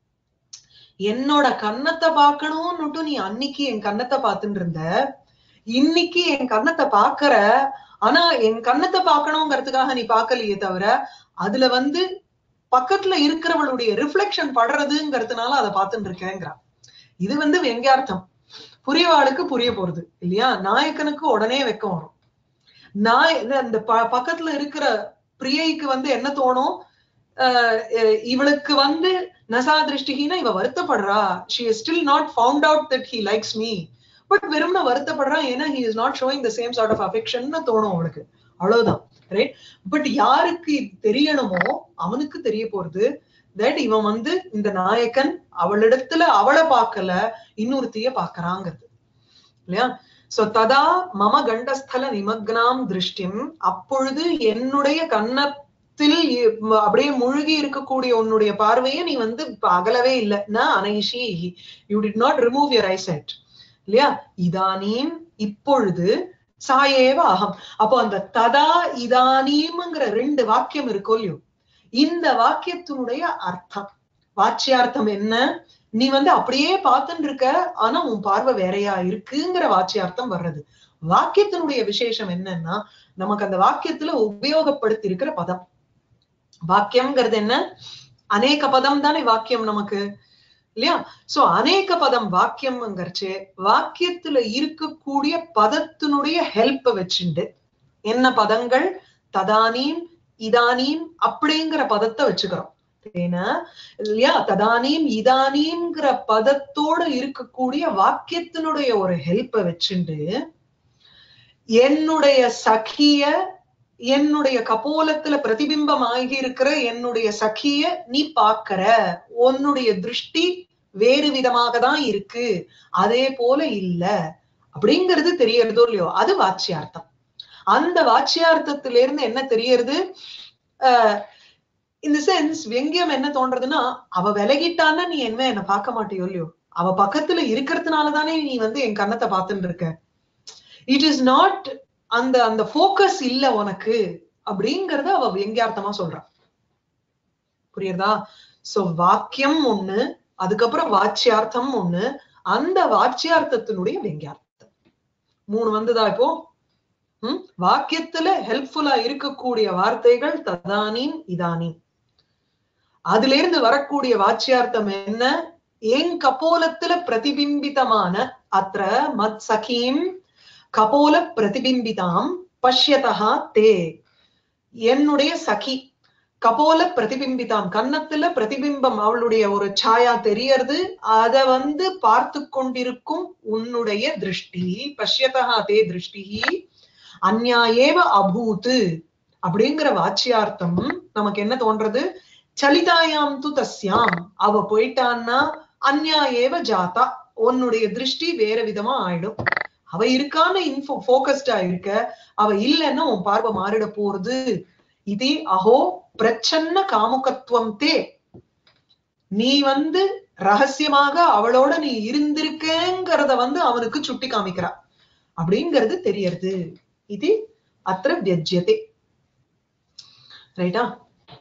என்னோட கன்னத்தை பார்க்கணும்னுட்டு நீ அன்னைக்கு என் கன்னத்தை பார்த்துட்டு இருந்த, இன்னைக்கு என் கன்னத்தை பாக்குற. ஆனா என் கன்னத்தை பார்க்கணுங்கிறதுக்காக நீ பார்க்கலையே தவிர, அதுல வந்து பக்கத்துல இருக்கிறவளுடைய ரிஃப்ளெக்ஷன் படுறதுங்கிறதுனால அதை பார்த்துட்டு இருக்கேங்கிறா. இது வந்து வெங்கார்த்தம். புரியவாளுக்கு புரிய போறது இல்லையா? நாயக்கனுக்கு உடனே வெக்கம் வரும். நாய் அந்த பக்கத்துல இருக்கிற பிரியைக்கு வந்து என்ன தோணும்? அஹ் இவளுக்கு வந்து நசா திருஷ்டிகினா இவ வருத்தப்படுறா. she is still not found out that he likes me. But வெறும்னா வருத்தப்படுறா, ஏன்னா he is not showing the same sort of affection தோணும் அவளுக்கு. அவ்வளவுதான், ரைட்? பட் யாருக்கு தெரியணுமோ அவனுக்கு தெரிய போறது தட் இவன் வந்து இந்த நாயக்கன் அவளிடத்துல அவளை பார்க்கல, இன்னொருத்திய பாக்குறாங்கிறது இல்லையா? சோ ததா மம கண்டஸ்தல நிமக்னாம் திருஷ்டிம், அப்பொழுது என்னுடைய கன்னத்தில் அப்படியே முழுகி இருக்கக்கூடிய உன்னுடைய பார்வையை நீ வந்து அகலவே இல்லை. நான் அனைஷி, you did not remove your eyesight இல்லையா? இதானீம், இப்பொழுது, சாயேவ அகம். அப்போ அந்த ததா இதானீம்ங்கிற ரெண்டு வாக்கியம் இருக்கோ இல்லையோ, இந்த வாக்கியத்தினுடைய அர்த்தம், வாச்சியார்த்தம் என்ன? நீ வந்து அப்படியே பார்த்துட்டு இருக்க, ஆனா உன் பார்வை வேறையா இருக்குங்கிற வாச்சியார்த்தம் வர்றது. வாக்கியத்தினுடைய விசேஷம் என்னன்னா, நமக்கு அந்த வாக்கியத்துல உபயோகப்படுத்தி இருக்கிற பதம். வாக்கியம்ங்கிறது என்ன? அநேக பதம் தானே வாக்கியம் நமக்கு இல்லையா? சோ அநேக பதம் வாக்கியம்ங்கிறச்சு வாக்கியத்துல இருக்கக்கூடிய பதத்தினுடைய ஹெல்ப் வச்சுண்டு என்ன பதங்கள்? ததானீம் இதானீம் அப்படிங்கிற பதத்தை வச்சுக்கிறோம் இல்லையா? ததானீம் இதானீம்ங்கிற பதத்தோட இருக்கக்கூடிய வாக்கியத்தினுடைய ஒரு ஹெல்ப்பை வச்சுண்டு என்னுடைய சகிய, என்னுடைய கபோலத்துல பிரதிபிம்பம் ஆகி இருக்கிற என்னுடைய சகிய நீ பாக்குற, உன்னுடைய திருஷ்டி வேறு விதமாக தான் இருக்கு, அதே போல இல்ல அப்படிங்கிறது தெரியறதோ இல்லையோ, அது வாச்சியார்த்தம். அந்த வாச்சியார்த்தத்தில இருந்து என்ன தெரியறது? அஹ் இந்த சென்ஸ் வெங்கியம் என்ன தோன்றதுன்னா, அவ விலகிட்டான்னா நீ என்ன என்ன பார்க்க மாட்டியோ இல்லையோ, அவ பக்கத்துல இருக்கிறதுனாலதானே நீ வந்து என் கன்னத்தை பார்த்துட்டு இருக்க. இட் இஸ் நாட் அந்த அந்த போக்கஸ் இல்ல உனக்கு அப்படிங்கறத அவ வெங்கியார்த்தமா சொல்றான். புரியுறதா? சோ வாக்கியம் ஒண்ணு, அதுக்கப்புறம் வாச்சியார்த்தம் ஒண்ணு, அந்த வாச்சியார்த்தத்தினுடைய வெங்கியார்த்தம் மூணு வந்துதா இப்போ. உம் வாக்கியத்துல ஹெல்ப்ஃபுல்லா இருக்கக்கூடிய வார்த்தைகள் ததானீம் இதானீம். அதுல இருந்து வரக்கூடிய வாச்சியார்த்தம் என்ன? என் கபோலத்துல பிரதிபிம்பிதமான அத்திர மத் சகீம் கபோல பிரதிபிம்பிதாம் பஷ்யதா தே, என்னுடைய சகி கபோல பிரதிபிம்பிதாம், கன்னத்துல பிரதிபிம்பம் அவளுடைய ஒரு சாயா தெரியறது, அத வந்து பார்த்து கொண்டிருக்கும் உன்னுடைய திருஷ்டி, பஷ்யதா தே திருஷ்டி அந்யாயேவ அபூத் அப்படிங்கிற வாச்சியார்த்தம் நமக்கு என்ன தோன்றது? சலிதாயாம் து தஸ்யாம், அவ போயிட்டான்னா அந்யாயேவ ஜாதா, உன்னுடைய திருஷ்டி வேற விதமா ஆயிடும். அவ இருக்கான்னு இன்ஃபோ போக்கஸ்டா இருக்க, அவ இல்லைன்னா உன் பார்வை மாறிட போறது. இது அஹோ பிரச்சன்ன காமுகத்துவம் தே, நீ வந்து ரகசியமாக அவளோட நீ இருந்திருக்கேங்கிறத வந்து அவனுக்கு சுட்டி காமிக்கிறா அப்படிங்கிறது தெரியறது. இது அத்திர வியஜ்யதே. ரைட்டா?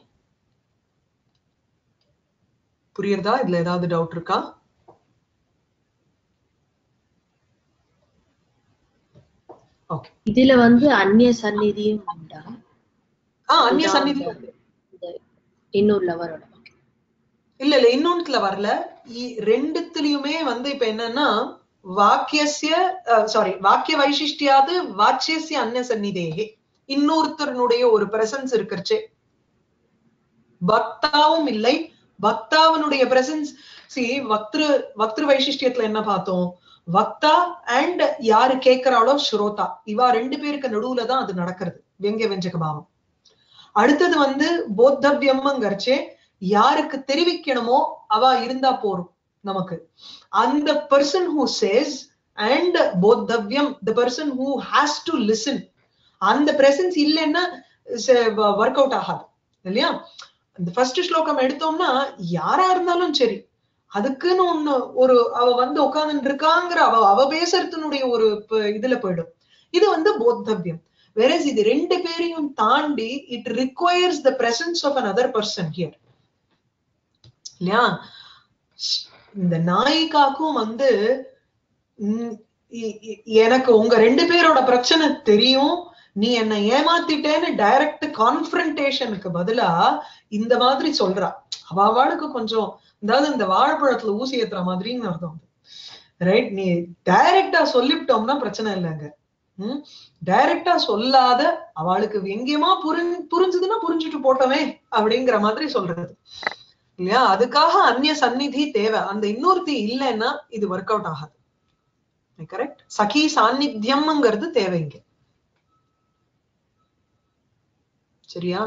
புரியுறதா? இதுல ஏதாவது டவுட் இருக்கா? ஓகே. இதுல வந்து அந்நிய சந்நிதியும் உண்டா? ஆஹ் அந்நிய சந்நிதி இன்னொருல வரோட இல்ல இல்ல இன்னொன்னுல வரல. ரெண்டுத்துலயுமே வந்து இப்ப என்னன்னா வாக்கியஸ்ய சாரி வாக்கிய வைசிஷ்டியாது வாச்சியஸ்ய அந்நிய சந்நிதேகே. இன்னொருத்தருடைய ஒரு பிரசன்ஸ் இருக்கிறச்சே வக்தாவும் இல்லை, வக்தாவனுடைய பிரசன்ஸ். சி வக்திரு வக்திரு வைசிஷ்டியத்துல என்ன பார்த்தோம்? வக்தா அண்ட் யாரு கேட்கிறாளோ ஸ்ரோதா, இவா ரெண்டு பேருக்கு நடுவுல தான் அது நடக்கிறது வெங்கிய வெஞ்சக பாவம். அடுத்தது வந்து போத்தவ்யம்ங்கிறச்சே யாருக்கு தெரிவிக்கணுமோ அவ இருந்தா போறோம் நமக்கு. அந்த பர்சன் ஹூ சேஸ் அண்ட் போத்தவ்யம் the person who has to listen, அந்த பிரசன்ஸ் இல்லைன்னா ஒர்க் அவுட் ஆகாது இல்லையா? இந்த ஃபர்ஸ்ட் ஸ்லோகம் எடுத்தோம்னா யாரா இருந்தாலும் சரி அதுக்குன்னு ஒண்ணு ஒரு அவ வந்து உட்கார்ந்துட்டு இருக்காங்கிற அவ அவ பேசுறதுனுடைய ஒரு இதுல போயிடும். இது வந்து போத்தவ்யம். Whereas இது ரெண்டு பேரையும் தாண்டி it requires the presence of another person here. இல்லையா? இந்த நாயிகாக்கும் வந்து எனக்கு உங்க ரெண்டு பேரோட பிரச்சனை தெரியும், நீ என்ன ஏமாத்திட்டேன்னு டைரக்ட் கான்ஃபரன்டேஷனுக்கு பதிலா இந்த மாதிரி சொல்றா. அவளுக்கு கொஞ்சம் அதாவது இந்த வாழைப்பழத்துல ஊசி ஏத்துற மாதிரின்னு அர்த்தம். ரைட்? நீ டைரக்டா சொல்லிவிட்டோம்னா பிரச்சனை இல்லைங்க. உம் டைரக்டா சொல்லாத அவளுக்கு எங்கேயுமா புரி புரிஞ்சுதுன்னா புரிஞ்சுட்டு போட்டோமே அப்படிங்கிற மாதிரி சொல்றது இல்லையா? அதுக்காக அந்நிய சந்நிதி தேவை. அந்த இன்னொருத்தி இல்லைன்னா இது ஒர்க் அவுட் ஆகாது. கரெக்ட்? சகி சாநித்தியம்ங்கிறது தேவைங்க. சரியா?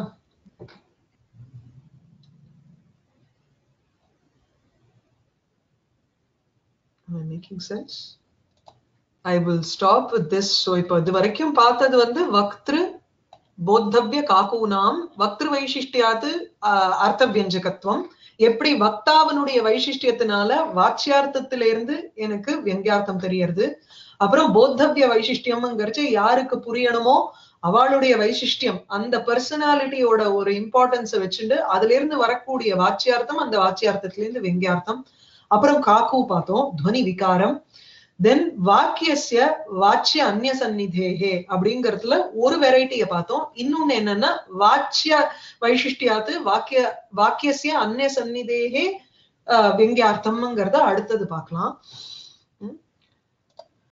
Am I making sense? I will stop with this. So இப்போ இது வரைக்கும் பார்த்தது வந்து வக்திரு போத்தவ்ய காக்கூனாம் வக்திரு வைசிஷ்டியாது அர்த்த வியஞ்சகத்துவம். எப்படி வக்தாவனுடைய வைசிஷ்டியத்தினால வாச்சியார்த்தத்திலிருந்து எனக்கு வியங்கியார்த்தம் தெரியறது. அப்புறம் போத்தவ்ய வைசிஷ்டியம்ங்கிறச்சு யாருக்கு புரியணுமோ அவளுடைய வைசிஷ்டியம் அந்த பர்சனாலிட்டியோட ஒரு இம்பார்ட்டன்ஸை வச்சுட்டு அதுல இருந்து வரக்கூடிய வாச்சியார்த்தம், அந்த வாச்சியார்த்தத்திலிருந்து வெங்கியார்த்தம். அப்புறம் காக்கு பார்த்தோம், துவனி விகாரம். தென் வாக்கியஸ்ய வாச்சிய அந்நிய சந்நிதேகே அப்படிங்கறதுல ஒரு வெரைட்டியை பார்த்தோம். இன்னொன்னு என்னன்னா வாச்சிய வைசிஷ்டியாது வாக்கிய வாக்கியஸ்ய அந்நிய சந்நிதேகே அஹ் வெங்கியார்த்தம்ங்கிறத அடுத்தது பார்க்கலாம்.